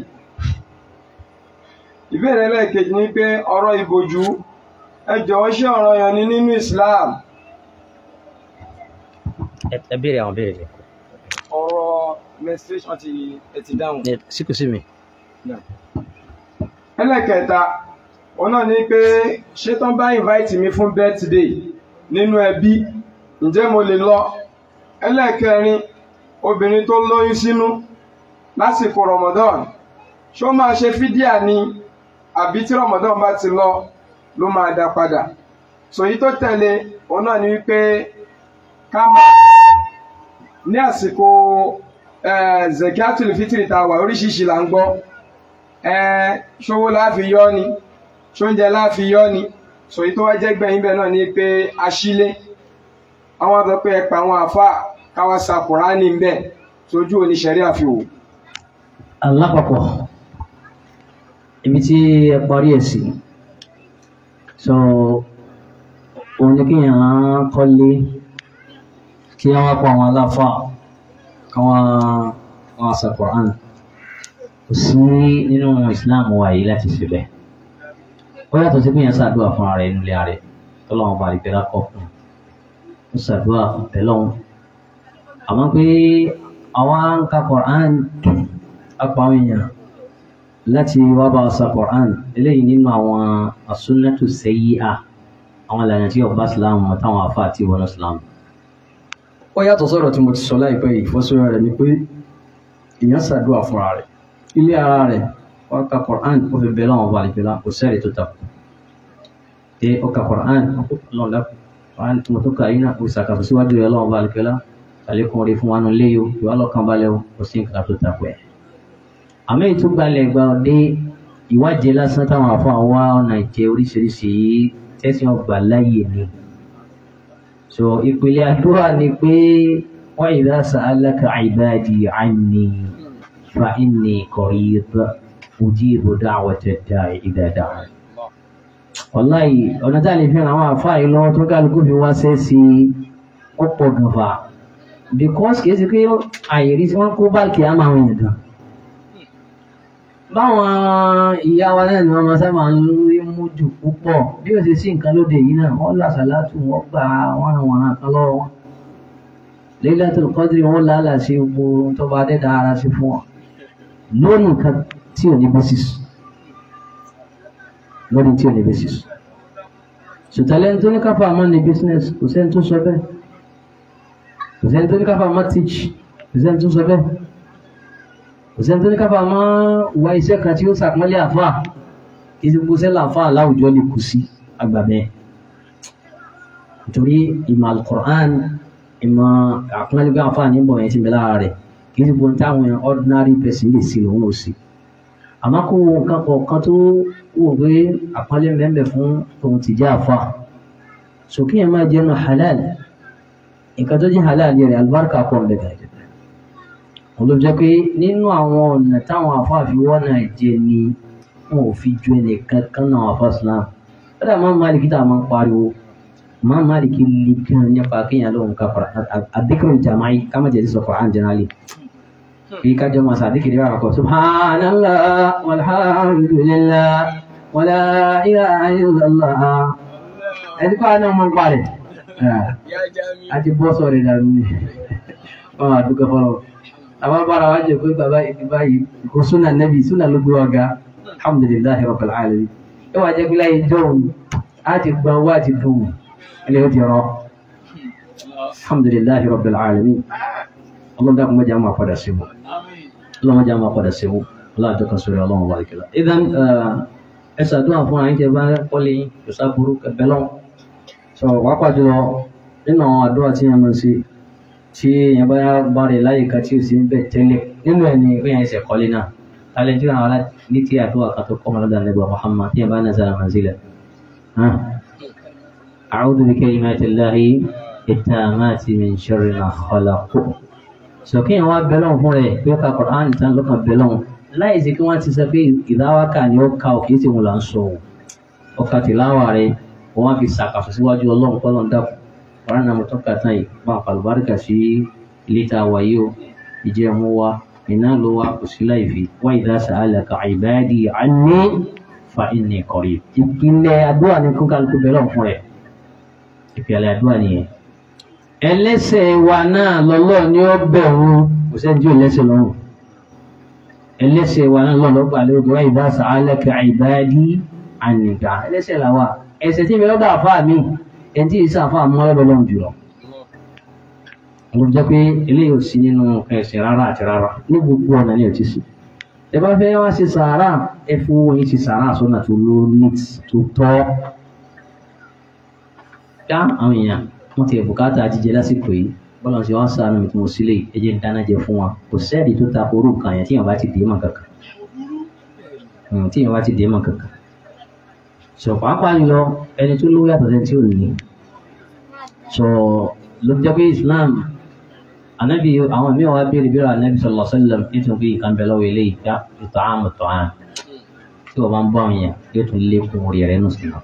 Ìbéèrè ẹlẹ́ẹ̀kejì ni pé ọ̀rọ̀ ìbòjú ẹ jọ̀wọ́ ṣé ọ̀ranyàn ni nínú Islam? ẹ béèrè àwọn béèrè rẹ. ọ̀rọ̀ menstruation ti ẹ ti dáhùn. síkù sí mi. ẹlẹ́ẹ̀kẹta òun náà ni pé ṣé tán bá invite mi fún birthday nínú ẹbí ǹjẹ́ mo lè lọ? ẹlẹ́ẹ̀kẹrin obìnrin tó lóyún sínú lásìkò Ramadan ṣó máa ṣe fídíà ni àbí tí Ramadan bá ti lọ ló máa dá padà? so yìí tó tẹ̀lé òun náà ni wípé ká máa ní àsìkò zakatul fitri tá wà oríṣiríṣi là ń gbọ́ ṣówó láàfi yọ́ ni ṣóúnjẹ láàfi yọ́ ni sọ yìí tó wá jẹ́ gbẹ̀yìn bẹ́ẹ̀ náà ni pé aṣílé àwọn abẹ pé ẹ̀pà àwọn àfà káwá sa Kùránì ń bẹ̀ tójú oníṣẹ̀rí àfihàn. alápapọ̀ ibi tí ẹ parí ẹ̀ sí so òun ni kí èèyàn kọ́lé kí wọ́n pa àwọn aláfà káwọn wọn sa Kùránì kò sí nínú Islam wa yìí láti ṣe bẹ́ẹ̀ ó yàtọ̀ sí pé èèyàn ṣàdúrà fún ara ẹnu ilé ààrẹ tọ́lọ́wọ́n bá ìpẹ́lá kọ́ fún ó ṣàdúrà tẹ́lọ́hún àmọ́ pé àwọn ń ka Kùránì apá àwọn èèyàn láti wá bá sa Kùránì eléyìí nínú àwọn as-sunnatu sayyi'a àwọn ìlànà tí ọba Islam táwọn afá àti ìwọ̀n Islam. ó yàtọ̀ sọ̀rọ̀ tí mo ti sọ láìpẹ́ yìí fọ́sọ́rọ̀ rẹ̀ ni pé èèyàn ṣàdúrà fúnra rẹ̀ ilé ara rẹ̀ wọ́n ka Kùránì ó fi bẹ́ẹ̀ lọ́wọ́ balẹ̀ bẹ́ẹ̀ kò sẹ́rì tó takò pé ó ka Kùránì lọ́wọ́ lápò Kùránì tí mo tó ka yín náà kò ṣàkàtọ̀ síwájú rẹ̀ lọ́wọ́ balẹ̀ bẹ́ẹ̀ àlékún orí fún wa nù lé yìí ìwà lọ́kàn balẹ̀ o kò sí nǹkan tó takò ẹ̀. àmọ́ èyí tó gbalẹ̀ gba ọdẹ ìwádìí lásán táwọn afọ àwa ọ̀nà ìjẹ oríṣiríṣi tẹ́sí ọgbà láyè ni. so ìpìlẹ̀ àdúrà ni pé wa idha sa'alaka ibadi anni fa inni qarib ujibu da'wata da'i idha da'an. wàláyé ọ̀nà tá a lè fi hàn àwọn àfáà yìí lọ́wọ́ tó kálukú fi wá sẹ́ẹ̀sì ọ̀pọ̀ gànfà because kìí ṣe pé àyèrí tí wọ́n kó báàkì á máa wọ̀nyàn gan. báwọn ìyá wa náà ni wọ́n máa sábà ń rí mójú púpọ̀ bí ó ṣe sí nǹkan lóde yìí náà wọ́n là sàlátù wọ́n gba wọ́n àwọn ará kan lọ́wọ́ wọn. Laylatul Qadri wọ́n lálàá sí gbogbo tó bá dé dára sí fún wọn lórí nǹkan tí ò ní basis lórí tí ò ní basis. sùtàlẹ́ tó ní káfà máa ní business kò sẹ́ni tó sọ bẹ́ẹ̀ kò sẹ́ni tó ní káfà máa teach kò sẹ́ni tó sọ bẹ́ẹ̀ kò sẹ́ni tó ní káfà máa wá iṣẹ́ kan tí ó sàpọ́nlé àfà kì í ti gbó sẹ́lá àfà láwùjọ lè kù sí àgbà bẹ́ẹ̀ nítorí ìmọ̀ al-Qur'an ìmọ̀ àpọ́nlé bí àfà níbọ̀ yẹn ti bẹ̀ lára rẹ̀ kì í ti gbó táwọn ordinary person lè sí lòun ò sí àmọ́ kó nǹkan kọ̀ọ̀kan tó wò pé àpọ́nlé mẹ́mẹ́ fún tòun ti jẹ́ àfà sókè yẹn máa jẹun halal nǹkan tó jẹ́ halal yẹn rẹ̀ albarka kọ́ ń bẹ̀rẹ̀ jẹ́ wọn ló jẹ́ pé nínú àwọn ọ̀nà táwọn àfà fi wọ́n náà jẹ ni wọn ò fi ju ẹnìkan kan náà àfà Islam kódà máa Málíkì tá a máa ń pariwo máa Málíkì lè gan nípa kéèyàn lóhùn ká àdékùrù jàmáì ká má jẹ́ sí sọ Qur'an generally kí kájọ máa sàdékìrì rárá kọ subhanallah walhamdulillah wala ilaha illallah ẹni kọ́ àná mọ́ ń parẹ́ àti bọ́ sọ̀rọ̀ ìdàrú ni wọ́n máa dúkẹ́ fọ́lọ́ àwọn bára wá jẹ́ pé bàbá ìdí báyìí kò súnà nẹ́bí súnà ló gbé wa ga alhamdulillahi rabbil alamin ẹ wà jẹ́ pé láyé jọ́hún á ti gbọ́n wá ti dùn ilé ó ti rọ alhamdulillahi rabbil alamin ọlọ́run dákun mẹ́jọ máa padà sí wọn ọlọ́run mẹ́jọ máa padà sí wọn ọlọ́run tó kàn sórí ọlọ́run wà lẹ́kẹ̀lá ìdán ẹ ṣàdúrà fún àyín tẹ bá kọ́lé ìṣá burú ẹbẹ lọ́wọ́ sọ wàá pàjọ nínú àwọn àdúrà tí yẹn máa ń ṣe tí yẹn bá bá rẹ láyé ká tí ò sí ń bẹ tẹ́lẹ̀ nínú ẹ̀ ní pé yẹn ṣe kọ́lé náà alẹ́ tí wọn ní tí àdúrà kan tó kọ́ mọ́ lọ́dọ̀ Ànábì Muhammad tí yẹn bá nazala manzila a'udhu bi kalimatillahi التامات من شر ما خلق سوكين وا بلون فún rẹ̀ pé ka Quran tan ló kan bẹlọ́n láì sí kí wọ́n ti sọ pé ìdáwà ká ni ó ka ò kìí ṣe wọn là ń sọ ó ka tìláwà rẹ̀ wọ́n fi ṣàkàfọ̀ síwájú ọlọ́run kọ́lọ́n dàpọ̀ ọ̀rọ̀ náà mo tọ́ka tán yìí bá àlùbáríkà sí ilé tá a wà yìí o ìjẹ́ mu wa iná ló wá kò sí láì fi wa idha sa'alaka ibadi anni fa inni qarib ìpínlẹ̀ àdúrà ní kó kálukú bẹlọ́n fún rẹ̀ ìpínlẹ̀ àdúrà nìyẹn ẹlẹ́ṣẹ̀ wa náà lọ́lọ́ ni ó bẹ̀rù kò sẹ́ni tí ò lẹ́ṣẹ̀ lọ́rùn ẹlẹ́ṣẹ̀ wa náà lọ́lọ́ gbà lórí wa idha sa'alaka ibadi anni ẹlẹ́ṣẹ̀ làwà ẹ̀ṣẹ̀ tí mi lọ́dọ̀ àfáà mi ẹni tí ìṣe àfáà mọ́ lọ́dọ̀ lọ́rùn jùlọ. mo jẹ́ pé eléyìí ò sí nínú ẹ̀ṣẹ̀ rárá àti rárá ní gbogbo ọ̀nà ni ò ti sí. ẹ bá fẹ́ wá ṣe sàárà ẹ fún owó yín ṣe sàárà sọ́nà tó lórí tó tọ́. ká àwọn èèyàn wọ́n ti bùkátà jíjẹ lásìkò yìí bọ́lá ṣe wọ́n sàánú mi tí mo sílé ẹjẹ́ ń dáná jẹ fún wa kò sẹ́ẹ̀dì tó ta orú kan yẹn tí yẹn bá ti dé mọ̀ kankan tí yẹn bá ti dé mọ̀ kankan sọ pàápàá lọ ẹni tó lówó yàtọ̀ sẹ́ni tí ò ní sọ ló jẹ́ pé Islam anabi àwọn míì wá béèrè béèrè anabi sallallahu alaihi wasallam nítorí pé nǹkan bẹ lọ́wọ́ eléyìí já ètò àmọ̀ tó hàn tí wọ́n bá ń bọ́ àwọn yẹn yóò tún lékún orí rẹ̀ nù sí náà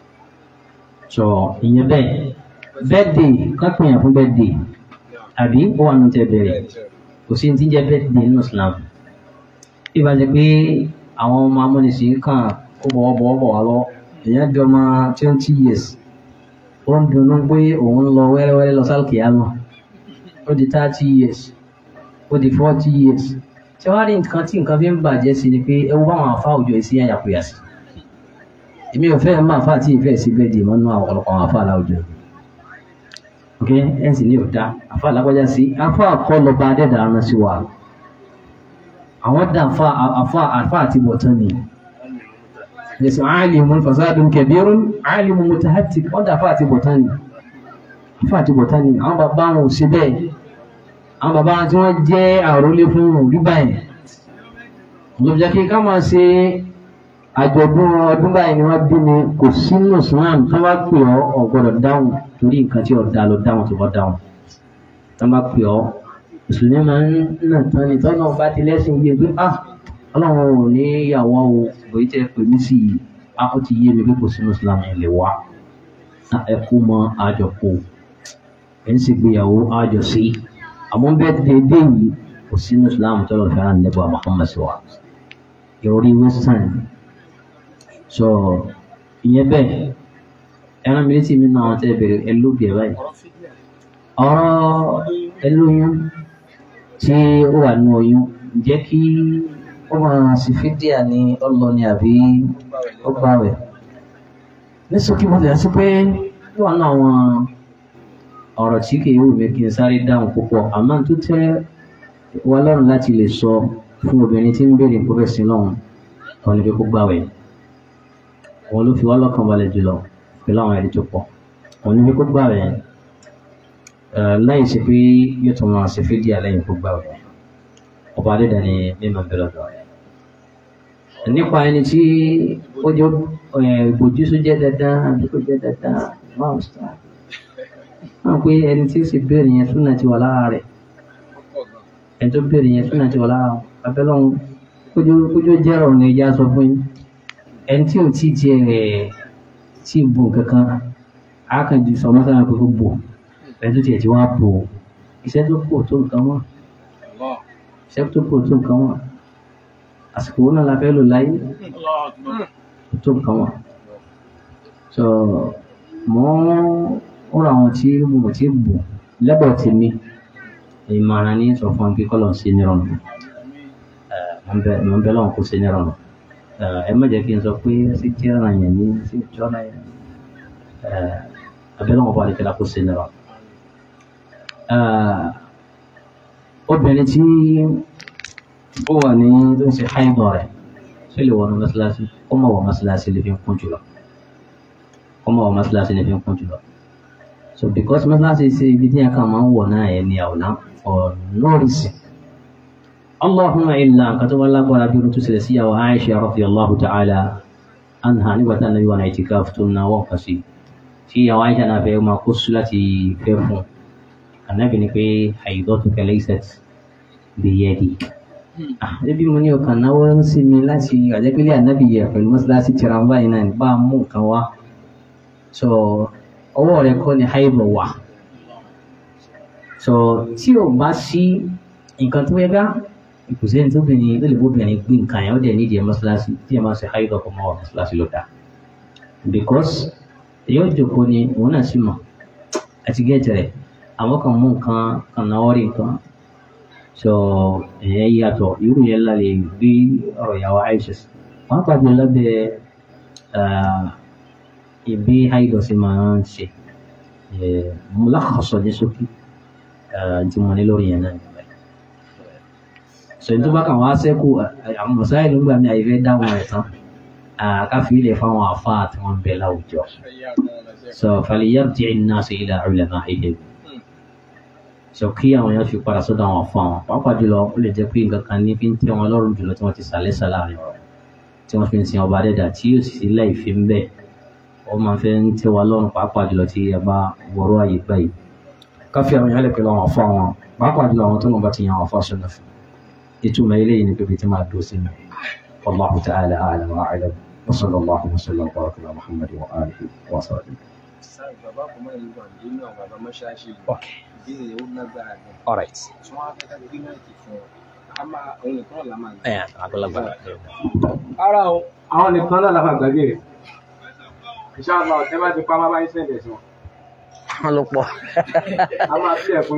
sọ ìyẹn bẹ́ẹ̀ bẹ́ẹ̀dì kápẹ́yàn fún bẹ́ẹ̀dì àbí ó wà nù tẹ́ bẹ̀rẹ̀ kò sí ti jẹ́ bẹ́ẹ̀dì nínú Islam bí ba jẹ́ pé àwọn ọmọ amúnisìn kan ó bọ̀ bọ̀ bọ̀ wá lọ èèyàn di ọmọ twenty years ó ń dunnú pé òun lọ wẹ́rẹ́wẹ́rẹ́ lọ sálùkì àmọ́ ó di thirty years ó di forty years ṣé wàá rí nǹkan tí nǹkan fi ń bàjẹ́ sí ni pé ẹ wo báwọn afá òjò ìsí àyàkuyà sí èmi ò fẹ́ máa fà tí ìfẹ́ sí bẹ́ẹ̀dì mọ́nú àwọn ọ̀pọ̀lọpọ̀ àwọn afá aláwùjọ ok ẹ̀ sì ní ọ̀dá afá alágbájá sí afá kọ́ lọ bá dẹ́dà rán sí wa àwọn dá afá afá afá àti bọ̀tán ni yẹsùn alimun fasadun kabirun alimun mutahattik wọ́n dá afá àti bọ̀tán ni afá àti bọ̀tán ni àwọn bàbá wọn ò ṣe bẹ́ẹ̀ àwọn bàbá wọn tí wọ́n jẹ́ àrólé fún òrí báyìí lọ́jọ́ kí ká máa ṣe àjọ̀dún ọdún báyìí ni wọ́n bí mi kò sínú Islam tó bá pè ọ́ ọ̀gbọ́dọ̀ dáhùn torí nǹkan tí ọ̀dà ló dáhùn tó bá dáhùn tó bá pè ọ́ mùsùlùmí máa ń nà tán ni tọ́nà bá ti lẹ́sìn yé pé ah ọlọ́run ò ní ìyàwó o bòyí tẹ́ pè mí sí i ah ó ti yé mi pé kò sínú Islam ẹ̀ lè wá ẹ kú mọ àjọpọ̀ ẹ̀ ń ṣègbéyàwó àjọ sí àmọ́ bẹ́ẹ̀ dédé yìí kò sínú Islam tọ́lọ̀ fẹ́ràn nígbà Muhammad wa ìròrí western so ìyẹn bẹ́ẹ̀ ẹran mi létí mi náà tẹ́ bẹ̀rẹ̀ ẹlóbi ẹ̀ báyìí ọ̀rọ̀ ẹlóyún tí ó wà nínú oyún jẹ́ kí ó máa sì fídíà ní ọlọ́ni àbí ó gbà rẹ̀ ní sókè mo tẹ̀lé sí pé ó wà náà àwọn ọ̀rọ̀ tí kì í wù mí kí n sáré dáhùn púpọ̀ àmọ́ tó tẹ́ wa lọ́rùn láti lè sọ fún obìnrin tí ń béèrè pọ́fẹ́sì lọ́hùn ọ̀nà ìfẹ́ kó gbàwẹ̀ wọn ló fi wá lọ́kàn balẹ̀ jùlọ pẹ̀lú àwọn ẹ̀rí tó pọ̀ ọ̀nà ìfẹ́ kó gbàwẹ̀ láì ṣe pé yóò tún máa ṣe fídíà lẹ́yìn kó gbàwẹ̀ ọba adéda ni mímọ bẹ̀rẹ̀ lọ. nípa ẹni tí ó jẹ́ ìbòjúsó jẹ́ dandan àbí kò jẹ́ dandan máa ń sọ wọn pé ẹni tí ó sì béèrè yẹn súnà ti wà lára rẹ̀ ẹni tó béèrè yẹn súnà ti wà lára rẹ̀ abẹ́lọ́hún kójó jẹ́rọ̀ ní ẹja sọ fún yín ẹni tí ò tí jẹ rẹ̀ tí ì bò kankan àákànjú sọ mọ́sára pé kó bò ẹni tó tiẹ̀ tí wọ́n á bò iṣẹ́ tó pò tó nǹkan wọ́n iṣẹ́ tó pò tó nǹkan wọ́n àsìkò wọn náà la fẹ́ lò láyé tó nǹkan wọ́n sọ mọ́ ó ra àwọn tí mo ti bò lẹ́bọ̀ tí mi ìmọ̀ràn ní sọ fún akíkọ́ lọ sí nírọ̀nù mo ń bẹ lọ́wọ́ kó sí nírọ̀nù ẹ má jẹ́ kí n sọ pé sí jẹ́ra yẹn ní sí jọ́ra yẹn abẹ́lọ́wọ́ bá lè kẹ́lá kó sí nírọ̀nù. obìnrin tí ó wà ní tó ń ṣe háìbọ̀ rẹ̀ tó lè wọnú mọ́ṣáláṣí ó mọ̀ wọ mọ́ṣáláṣí lè fi ń kún jùlọ ó mọ̀ wọ mọ́ṣáláṣí lè fi ń kún jùlọ. So because mọ́sálásí ṣe ibi tí a kàn máa ń wọ̀ náà ẹ̀ ní àwòrán for no reason. Allahumma illa nǹkan tó wá lágbára bí irun tó ṣẹlẹ̀ sí ìyàwó Aisha radiyallahu ta'ala anha nígbà tá nàbí wà náà ìtìkáf tó náà wọ́n kà sí. Tí ìyàwó Aisha náà fẹ́ máa kó sùn láti fẹ́ fún. Ànábì ni pé haidatuka laysat biyadik. Ẹbí mo ní ọkàn náwó ń sí mi láti àjẹpẹ́lẹ́ ànábì yẹ pẹ̀lú mọ́sálásí tìrànbá yìí náà bá mú nǹkan wá. So ọwọ́ rẹ̀ kọ́ ni haibọ̀ wà so tí o bá sí nǹkan tó yẹ ká ìkùsẹ́ ní tóbìnrin tó lè bóbìnrin gbé nǹkan yẹn ó dẹ̀ nídìí ẹ̀ mọ́ṣáláṣí tí ẹ máa ṣe haibọ̀ kọ́ mọ́ mọ́ṣáláṣí ló dá because yóò jòkó ni òun náà sì mọ̀ àti gẹ́ẹ̀tì rẹ̀ àwọn kan mú nǹkan kan náwó rí nǹkan so ẹ̀yẹ yàtọ̀ irú yẹn lálẹ́ gbé ọ̀rọ̀ ìyàwó Aisha wọn pàdé lábẹ́ ibi haidọ̀ sí máa ń ṣe mulakhasa ní sókè tí mo ní lórí yẹn náà so ní tó bá kàn wá sẹ́kù àwọn mọ̀sáì ló ń gbà mí àyẹ̀fẹ́ dáhùn ẹ̀ tán káfí ilẹ̀ fáwọn àfáà tí wọ́n ń bẹ láwùjọ so falyarji' an-nas ila ulama'ihim sọ kí àwọn èèyàn fi padà sọ́dọ̀ àwọn fún àwọn pàápàá jùlọ ó lè jẹ́ pé nǹkan kan ní fi ń tẹ́ wọn lọ́rùn jùlọ tí wọ́n ti sàlẹ̀ sàlárin tí wọ́n fi ń sin ọba dẹ́dà tí yóò sì láì fi ń bẹ̀ wọ́n máa fẹ́ ń tẹ́ wa lọ́rùn pàápàá jùlọ tí a bá wọ̀rọ̀ àyè gbà yìí káfí àwọn èèyàn lè pẹ̀lú àwọn fún àwọn pàápàá jùlọ àwọn tó lọ́n bá ti yan àwọn fún aṣọ náà fún ìtumọ̀ eléyìí ni pé tí máa dùn sí mi wallahu ta'ala a'lam wa a'lam wa sallallahu wa sallam wa baraka ala Muhammad wa alihi wa sahbihi. Okay. All right. Yeah, àgbàlagbà. Ara o, àwọn nìkan náà láfa gbàgbé rẹ̀. Inshallah ọ̀tẹ́ bá ti pa máa bá yín sẹ́ǹdẹ̀ sí wọn. Wọ́n ló pọ̀. A máa fi ẹ̀kún.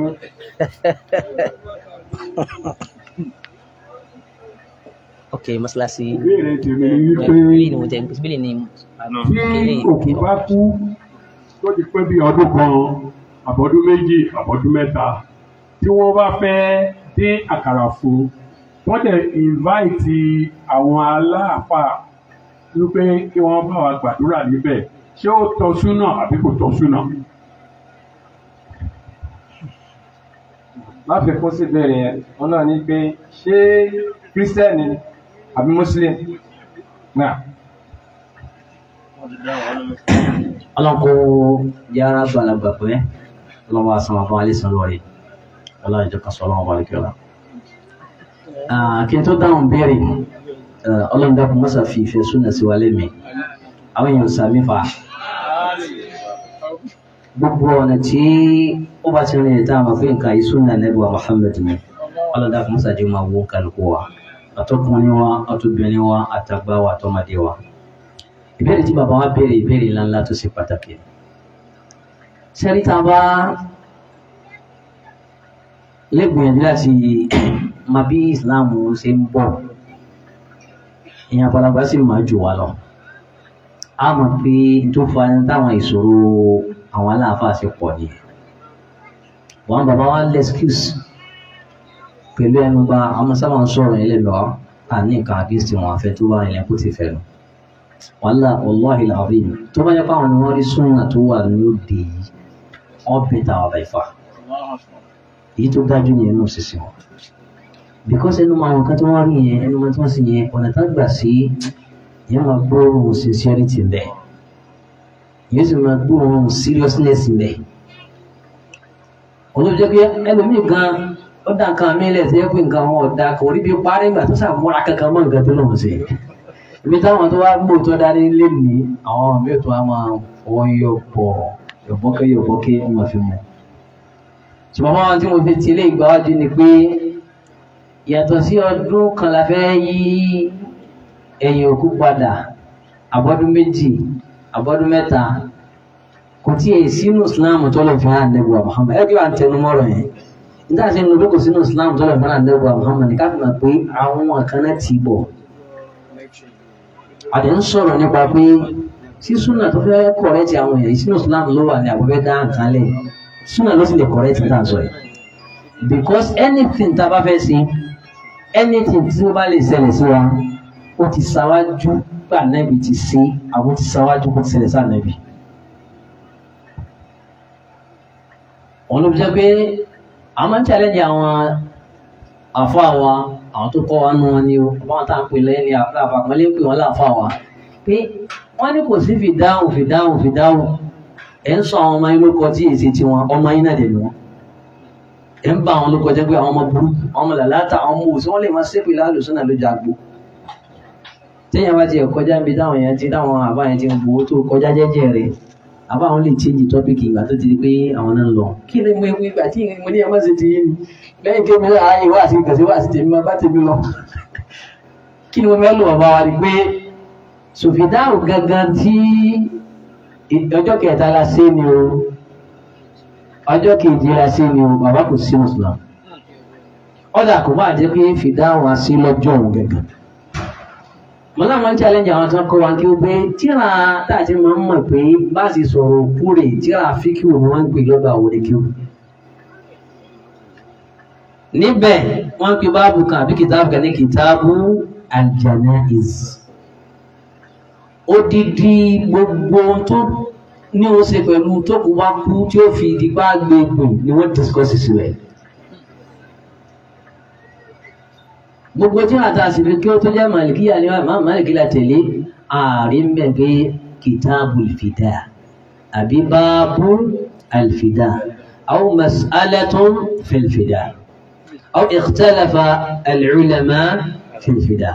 Okay, mọ́sálásí. Ìbéèrè tèmi ni wípé Bílí ni mo jẹ, bílí ni. tí òkú bá kú tó ti pẹ́ bí ọdún kan, àbọ̀dún méjì, àbọ̀dún mẹ́ta, tí wọ́n bá fẹ́ dé àkàrà fún, wọ́n dẹ̀ invite àwọn aláàfáà wípé kí wọ́n bá wa gbàdúrà níbẹ̀. Ṣé ó tọ́ súnà àbí kò tọ́ súnà? Láti kún sí ìbéèrè yẹn, wọ́n náà ní pé ṣé kírísítẹ́nì àbí mùsùlùmí náà? Ọlọ́run kó yára gbàlagbà pé ọlọ́run wa san àfọwọ́ alẹ́ san lórí ọlọ́run ìjọ kan sọ ọlọ́run wà lókè ọ̀la. Kí n tó dáhùn béèrè ọlọ́run dákun mọ́sà fi ìfẹ́ súnà sí wa lẹ́mí àwọn èèyàn sàmì fà gbogbo ọ̀nà tí ó bá ti rìn ìta àmọ́ pé nǹkan ìsúnà nẹ́bí wa Muhammad ni ọlọ́run dákun mọ́sà jẹ́ máa wó kálukú wa àtọkùnrin wa àtobìnrin wa àtàgbà wa àtọmọdé wa. Ìbéèrè tí bàbá wa béèrè ìbéèrè ńláńlá tó ṣe pàtàkì. Sẹ́rí tá a bá lẹ́gbìyànjú láti máa bí Islam ṣe ń bọ̀, èèyàn àgbàlagbà sì máa jù wá lọ. A mọ̀ pé tó fa táwọn ìṣòro àwọn aláàfáà ṣe pọ̀ ni. Wọ́n bàbá wa lẹ́skúùs pẹ̀lú ẹnu bá àwọn sábà ń sọ̀rọ̀ ẹlẹ́mìíràn àní nǹkan àgẹ́sì wọn àfẹ́ tó bá ilẹ̀ kó ti fẹ́ lọ. Wàhálà wàláhì làbíyìn tó bá yẹ pé àwọn ọmọ rí súnà tó wà ní òde yìí wọ́n bẹ̀ tà wà bàìfà èyí tó dájú ní ẹnu òṣìṣẹ́ wọn. Because ẹnu máa wọn ká tó wọ́n rí yẹn ẹnu máa tí wọ́n sì yẹn ọ̀nà tá gbà sí yẹn máa gbóòórùn sincerity bẹ́ẹ̀ yẹn sì máa gbóòórùn seriousness bẹ́ẹ̀. Olóòjọ pé ẹlòmíì gan ó dá nǹkan mi lẹ̀ sí ẹ pé nǹkan wọn ọ̀dà kò rí bí parí ìgbà tó sàmúra kankan mọ́ nǹkan tó lọ́wọ́ sí i. Ibi táwọn tó wá gbò tó dání lé ní àwọn mẹ́tò tó wá máa wọ́n yọ pọ̀ yọ̀bọ́kẹ́ yọ̀bọ́kẹ́ wọ́n fi mọ̀. Ṣùgbọ́n wọn tí mo fi ti ilé ìgbàwájú ni pé yàtọ̀ sí ọdún kan la fẹ́ yí ẹ̀yìn òkú padà àbọ́dún méjì àbọ́dún mẹ́ta kò tí èyí sínú Islam tó lọ fi hàn nẹ́bùwà Muhammad ẹ̀ kí wọ́n tẹnu mọ́rọ̀ yẹn. Nígbà tí mo lókò sínú Islam tó lọ fi hàn nẹ́bùwà Muhammad ní ká fi mọ̀ pé àwọn kan náà ti bọ̀. Àdé ń sọ̀rọ̀ nípa pé sí súnà tó fẹ́ kọ̀rẹ́tì àwọn èèyàn sínú Islam ló wà ní àbúfẹ́ dá nǹkan lẹ̀ súnà ló sì lè kọ̀rẹ́tì tá à ń sọ yìí. Because anything tá a bá fẹ́ ṣe anything tí ó bá lè ṣẹlẹ̀ sí wa ó ti ṣáwájú gbà nẹ́bi ti ṣe àwọn ti ṣáwájú kó ti ṣẹlẹ̀ sáà nẹ́bi. Wọ́n ló fi jẹ́ pé àwọn máa ń challenge àwọn àfọ́ àwa àwọn tó kọ́ wa nù wọn ni o àwọn tá à ń pè lẹ́yìn ní àfàpọ́nlé pé wọ́n láǹfà wa pé wọ́n ní kò sí fìdáhùn fìdáhùn fìdáhùn ẹ̀ ń sọ àwọn ọmọ yín lóko tí èsì tí wọn ọmọ yín náà dẹ̀ ni wọn ẹ̀ ń bá àwọn lóko jẹ́ pé àwọn ọmọ burúkú àwọn ọmọ làlátà àwọn ọmọ òsì wọ́n lè máa ṣépè lálùsùn náà lójú àgbo téèyàn bá ti kọjá níbi táwọn èèyàn ti táwọn àbá yẹn ti ń gbowó tó kọjá jẹ́jẹ́ rẹ̀ àbá àwọn lè change topic ìgbà tó ti di pé àwọn náà ń lọ kí ni mo ìgbà tí mo ní ẹ má ṣe ti yé ni lẹ́yìn tí mi náà ayé wá sí ìgbàsí wá sí tèmi máa bá tèmi lọ kí ni mo fẹ́ lò ọba wa ni pé sòfìdáhùn gangan tí ọjọ́ kẹta la ṣe ni o ọjọ́ kejì la ṣe ni o bàbá kò sí mùsùlùmí ọ̀dà kò bá jẹ́ pé fìdáhùn àṣẹ lọ́jọ́ òun gẹ̀gẹ̀. Mo náà máa ń challenge àwọn tó ń kọ́ wa kí ó gbé tíra táàtì máa ń mọ̀ pé bá sì sọ̀rọ̀ kúrè tíra fíkìú ni wọ́n ń gbé lọ́dọ̀ àwọn oníkíú. Níbẹ̀ wọ́n ń pe báàbù kan àbí kìtáàbù kan ní kìtáàbù al-janaiz. Odidi gbogbo tó ní ó ṣe pẹ̀lú tó kù wá kú tí ó fi ìdígbà gbẹ̀gbẹ̀ ni wọ́n discuss sí rẹ̀. gbogbo tí a ta sì fi kí ó tó jẹ́ màlìkíyà ni wọ́n màlìkíyà tẹ̀lé ààrin mẹ́gbẹ́ kitabul fida àbí báàbù alfida aw mas'alatun fil fida aw ikhtalafa al-ulama fil fida.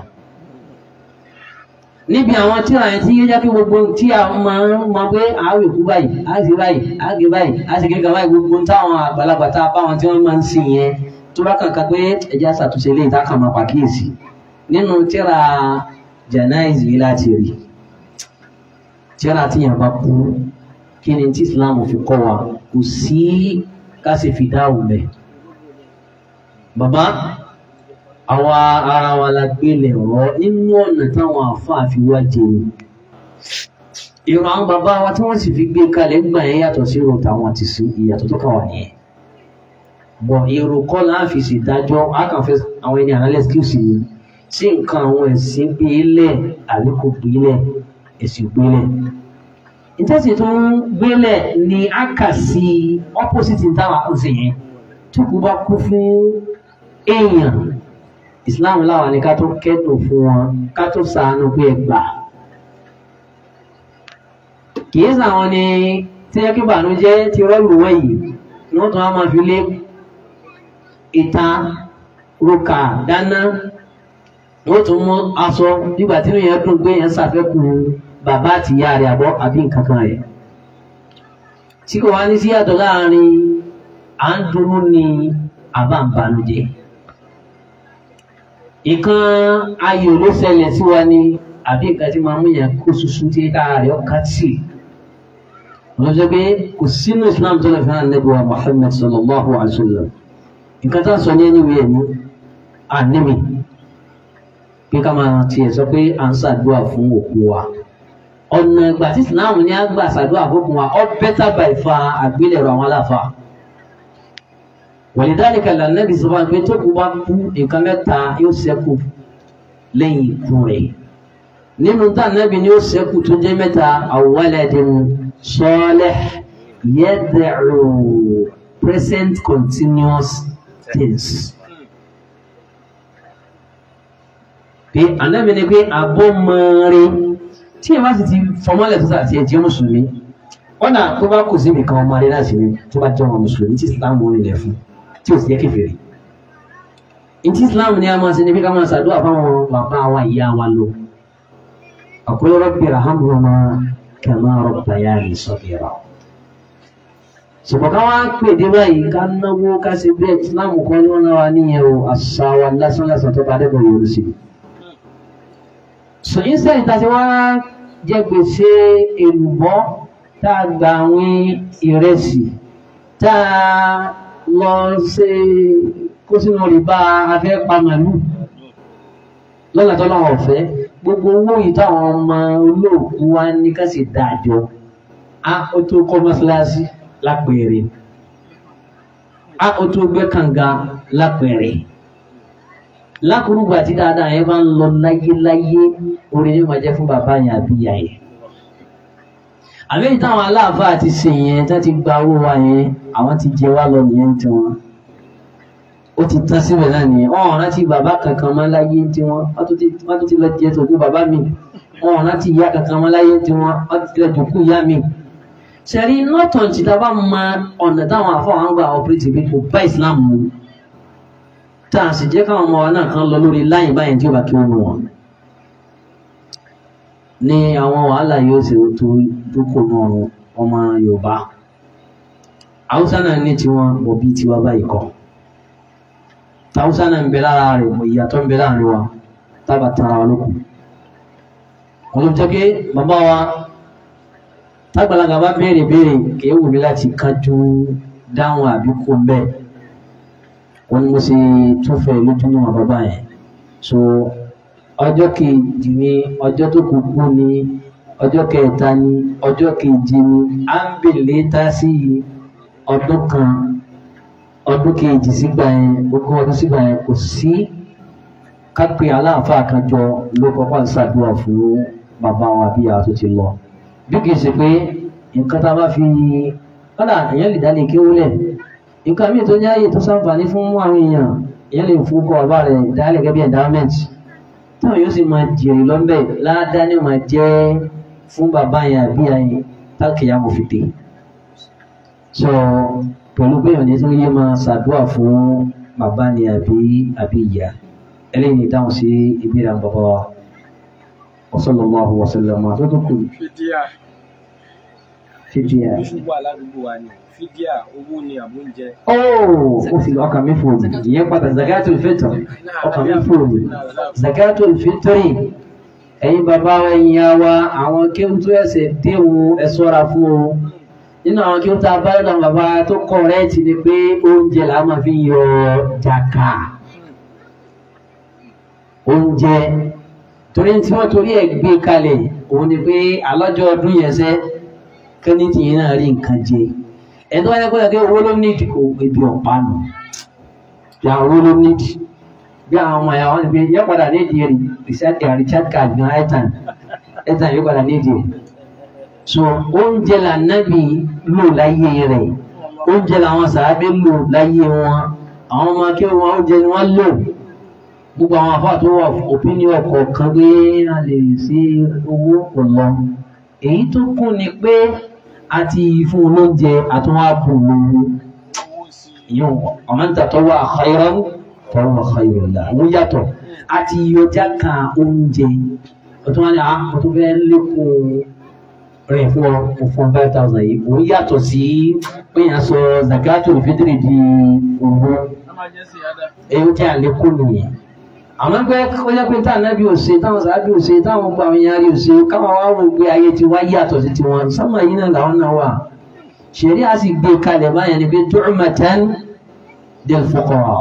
níbi àwọn tí a yẹn tí yé jákè gbogbo tí a máa ń mọ pé àwọn èkú báyìí á sì báyìí á sì báyìí á sì kéka báyìí gbogbo táwọn àgbàlagbà tá a bá wọn tí wọ́n máa ń sìn yẹn tó bá kankan pé ẹja ṣàtúnṣe lè ta kàn máa pàkíyèsí nínú tíra janaiz yìí láti rí tíra tí yàn bá kú kí ni tí Islam fi kọ́ wa kò sí ká sì fi dáhùn bẹ́ẹ̀. bàbá àwa ara wa la gbélé ọ̀rọ̀ nínú ọ̀nà táwọn àfáà fi wá jẹ ni ìrọ̀ àwọn bàbá wa tí wọ́n sì fi gbé kalẹ̀ gbà yẹn yàtọ̀ sí ìrọ̀ táwọn àti sí ìyàtọ̀ tó kà wà nìyẹn. bọ̀ èrò kọ́ láàfi ṣèdájọ́ àkànfẹ́ àwọn ẹni ànálẹ́ skills ni tí nǹkan àwọn ẹ̀sìn gbé lẹ̀ àbí kò gbé lẹ̀ ẹ̀sìn gbé lẹ̀. ìtẹ́sí tó ń gbé lẹ̀ ni a kà sí opposite táwọn àkànṣe yẹn tó kú bá kú fún èèyàn Islam láwa ni ká tó kẹ́dùn fún wọn ká tó ṣàánú pé ẹ gbà. kì í sàwọn ni tí ẹ kí bànújẹ́ ti rọ́ọ̀lù wọ̀nyí ni wọ́n tún á máa fi lé ìta roka dáná wọ́n tún mú aṣọ nígbà tí yẹn dùn pé yẹn ṣàfẹ́kù bàbá àti ìyá rẹ̀ àbọ̀ àbí nǹkan kan rẹ̀ tí kò wá ní sí yàtọ̀ láàrin à ń dùnnú ni àbá ń banújẹ́. ìkan ayọ̀ ló ṣẹlẹ̀ sí wa ni àbí nǹkan tí máa mú yẹn kó ṣuṣu tí ara rẹ̀ ọ̀ká tì wọ́n sọ pé kò sínú Islam tó lè fi hàn Nábì wa Muhammad sallallahu alaihi wa sallam nǹkan tá a sọ ní ẹni wíyẹn ní ànímì pé ká máa tiẹ̀ sọ pé à ń ṣàdúrà fún òkú wa ọ̀nà ìgbà tí Islam ní àgbà ṣàdúrà fún wa ọ bẹ́tà báyìí fa àgbélẹ̀rọ àwọn aláfa walidhalika Ànábì sọ pé tó kú bá kú nǹkan mẹ́ta yóò ṣẹ́kù lẹ́yìn ikú rẹ̀ nínú tá Ànábì ni yóò ṣẹ́kù tó jẹ́ mẹ́ta aw waladin salih yad'u present continuous things. pé Ànábì ní pé abọ́mọ́rin tí ẹ bá sì ti fọmọ́lẹ̀ tó sàti ẹ̀jẹ̀ mùsùlùmí wọ́n náà tó bá kù sí nìkan ọmọ rẹ̀ láti rí tó bá jẹ́ ọmọ mùsùlùmí tí Islam rìn lẹ̀ fún tí ò sì jẹ́ kèfèrí. ìtí Islam ní a máa ṣe ní pé ká máa ṣàdúrà fáwọn bàbá wa ìyá wa lọ àkúrẹ́ rabbi irhamhuma kama rabbayani saghira. ṣùgbọ́n ká wá pè dé báyìí ká náwó ká ṣe bí Islam kọ́ ní wọn náà wá níyẹn o àṣà wa lásán lásán tó bá dẹ́gbẹ̀ẹ́ yòó sí i. so instead tá a ti wá jẹ gbèsè èlùbọ́ tá a gba àwọn ìrẹsì tá a lọ ṣe kó sínú rìbá afẹ́ pa màlúù lọ́nà tó lọ́wọ́ ọ̀fẹ́ gbogbo owó yìí táwọn ọmọ olóòkú wa ní ká sì dájọ́ a ó tó kọ́ mọ́ṣáláṣí lápẹ̀rẹ̀ a ó tó gbé kànga lápẹ̀rẹ̀ lákùrúgbà tí dáadáa yẹn bá ń lọ láyéláyé orin yóò máa jẹ́ fún bàbá yẹn àbí ìyá yẹn. àbẹ́yìn táwọn aláàfáà ti ṣe yẹn tí wọ́n ti gba owó wa yẹn àwọn ti jẹ wá lọ nìyẹn tí wọ́n ó ti tán síbẹ̀ náà nìyẹn wọ́n rántí bàbá kankan mọ́ láyé tí wọ́n wọ́n tó ti lọ jẹ tòkú bàbá mi wọ́n rántí ìyá kankan mọ́ láyé tí wọ́n wọ́n ti lọ jòkú ìyá mi. sẹ́rí nọ́tàn tí tá a bá mọ ọ̀nà táwọn afọ́wọ́n gbà ọ̀pẹ́rẹ́tì bí kò bá Islam mu tá a sì jẹ́ káwọn ọmọ wa náà kan lọ lórí láyìn báyìí tí ó bá kí wọ́n mú wọn. ní àwọn wàhálà yóò ṣe tó dúkò náà ọmọ Yorùbá Haúsá náà ní tiwọn bọ̀ bí tiwa báyìí kọ́ Haúsá náà ń bẹ lára rẹ̀ mọ̀ ìyàtọ̀ ń bẹ láàrin wa tábà tara wa lókun. wọn ló jẹ́ pé bàbá wa tágbàlagbà bá béèrè béèrè kì í wù mí láti kájú dáhùn àbíkú mbẹ́ẹ̀ wọ́n ní mo ṣe tún fẹ́ lójúmọ́ bàbá yẹn so ọjọ́ kejì ni ọjọ́ tó kù kú ni ọjọ́ kẹta ni ọjọ́ kejì ni à ń bèlè tá sí ọdún kan ọdún kejì sígbà yẹn ogún ọdún sígbà yẹn kò sí kápẹ́ aláàfáà kan jọ ló kọ́kọ́ ń ṣàdúrà fún bàbá wọn àbí ìyá tó ti lọ bí kìí ṣe pé nǹkan tá a bá fi kọ́dà èèyàn lè dá lè kéwúlẹ̀ nǹkan míì tó ní ààyè tó ṣàǹfààní fún àwọn èèyàn ìyẹn lè fún kọ́ bàbá rẹ̀ dálẹ̀ gẹ́gẹ́ bí endowment táwọn yóò sì máa jèrè lọ́bẹ̀ ládàá ni máa jẹ́ fún bàbá yẹn àbí ayé tákìyà mo fi dé sọ pẹ̀lú pé ìyọ̀nì tí wọ́n yé máa ṣàdúrà fún bàbá ni àbí àbí ìyá eléyìí dáhùn sí ìbéèrè àwọn bàbá wa wa sallallahu wa sallam tó tó kù. fídíà fídíà. oṣù wà ládùúgbò wa ni fídíà owó ni àbóúnjẹ. ó sì ọkàn mi fòòlù ìyẹn pàtàkì zakatul fitr ọkàn mi fòòlù zakatul fitr ẹ̀yin bàbá wa ẹ̀yin ya wa àwọn kéwù tó ẹsẹ̀ déhùn ẹ ṣọ́ra fún o nínú àwọn kéwù tá a bá lọ́dọ̀ bàbá tó kọ̀rẹ́ẹ̀tì ni pé oúnjẹ là máa fi yọ jàkà oúnjẹ torí tí wọ́n torí ẹ̀ gbé kalẹ̀ òun ni pé alọ́jọ́ ọdún yẹn sẹ́ kẹ́ni tìyẹn náà rí nǹkan jẹ ẹ̀dọ́ wáyé kó yẹ kí owó ló nídìí kò ebi ọ̀pá nù bí àwọn owó ló nídìí bí àwọn ọmọ ẹ̀yà wọn ni pé yẹ padà nídìí rẹ̀ richard card gan airtime airtime yóò padà nídìí rẹ̀ so oúnjẹ là nábì lò láyé rẹ̀ oúnjẹ làwọn sàábé lò láyé wọn àwọn ọmọ kí wọn oúnjẹ ni wọn lò gbogbo àwọn afọ tó wà opinion kọ̀ọ̀kan pé a lè ṣe owó kò lọ èyí tó kún ni pé àti fún olóúnjẹ àtúnwá bù lówó ìyẹn ọmọ níta tó wà khayran tó wà khayran la wọ́n yàtọ̀ àti yọjá kan oúnjẹ ọtún wọn ni àwọn tó fẹ́ lékún rẹ̀ fún ọ fún five thousand yìí wọ́n yàtọ̀ sí pé yẹn sọ zakatul fitri di owó èyí tí a lékún nìyẹn àwọn ẹgbẹ́ kọjá pé tá ànábì ò ṣe táwọn sàábì ò ṣe táwọn gba àwọn èèyàn rí ò ṣe káwọn wá wò pé ayé ti wá yàtọ̀ sí tiwọn sámà yìí náà làwọn náà wà ṣẹ̀rí á sì gbé kalẹ̀ báyẹn ni pé tu'matan lil fuqara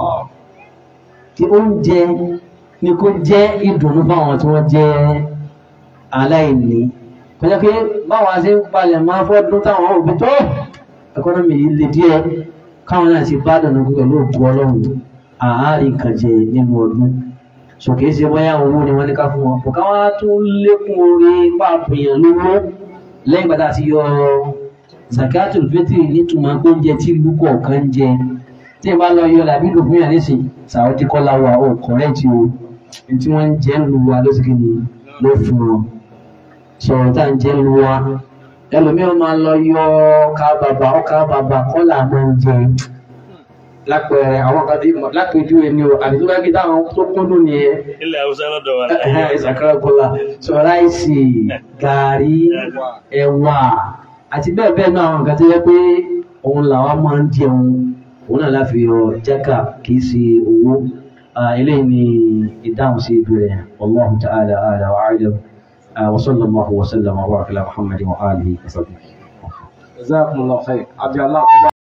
tí oúnjẹ ni kò jẹ́ ìdùnnú fáwọn tí wọ́n jẹ́ aláìní kọjá pé báwọn ṣe ń palẹ̀ máa fọ́dún táwọn òbí tó ẹkọ́nọ́mì yìí le díẹ̀ káwọn náà ti bá dànù pẹ̀lú òkú ọlọ́run àárín kan jẹ nínú ọdún sòkè ṣe wáyà owó ni wọ́n ní ká fún wọn kò ká wá tó lékún orí páàpù yẹn lówó lẹ́yìn gbàdá ti yọ zakatul fitri nítumọ̀ oúnjẹ tí ìlú kọ̀ọ̀kan jẹ tí ì bá lọ yọ làbí ìlú fún yàn nísìn Saudi kọ́lá wa ò kọ̀rẹ́ẹ̀tì o ní tí wọ́n ń jẹ́ ń lu wa lọ́sìkì ni ló fún wọn sọ̀rọ̀ tá à ń jẹ́ ń lu wa ẹlòmíràn máa lọ yọ ọkà bàbà ọkà bàbà kọ́là máa ń jẹ lápẹẹrẹ àwọn kan tí lápẹjú ẹni o àti tó bá kí táwọn tó kúndùn ní ẹ ilẹ̀ haúsá lọ́dọ̀ wa ìsàkárà kọlá sọ ráìsì gàrí ẹ̀wà àti bẹ́ẹ̀ bẹ́ẹ̀ náà àwọn nǹkan tó yẹ pé òun làwọn máa ń jẹun òun náà láfi yọ jákà kì í ṣe owó eléyìí ni ìdáhùn sí ìbéèrè wallahu ta'ala a'la wa a'lam wa sallallahu wa sallam wa baraka ala Muhammadin wa alihi wa sahbihi. jazakumullahu khair.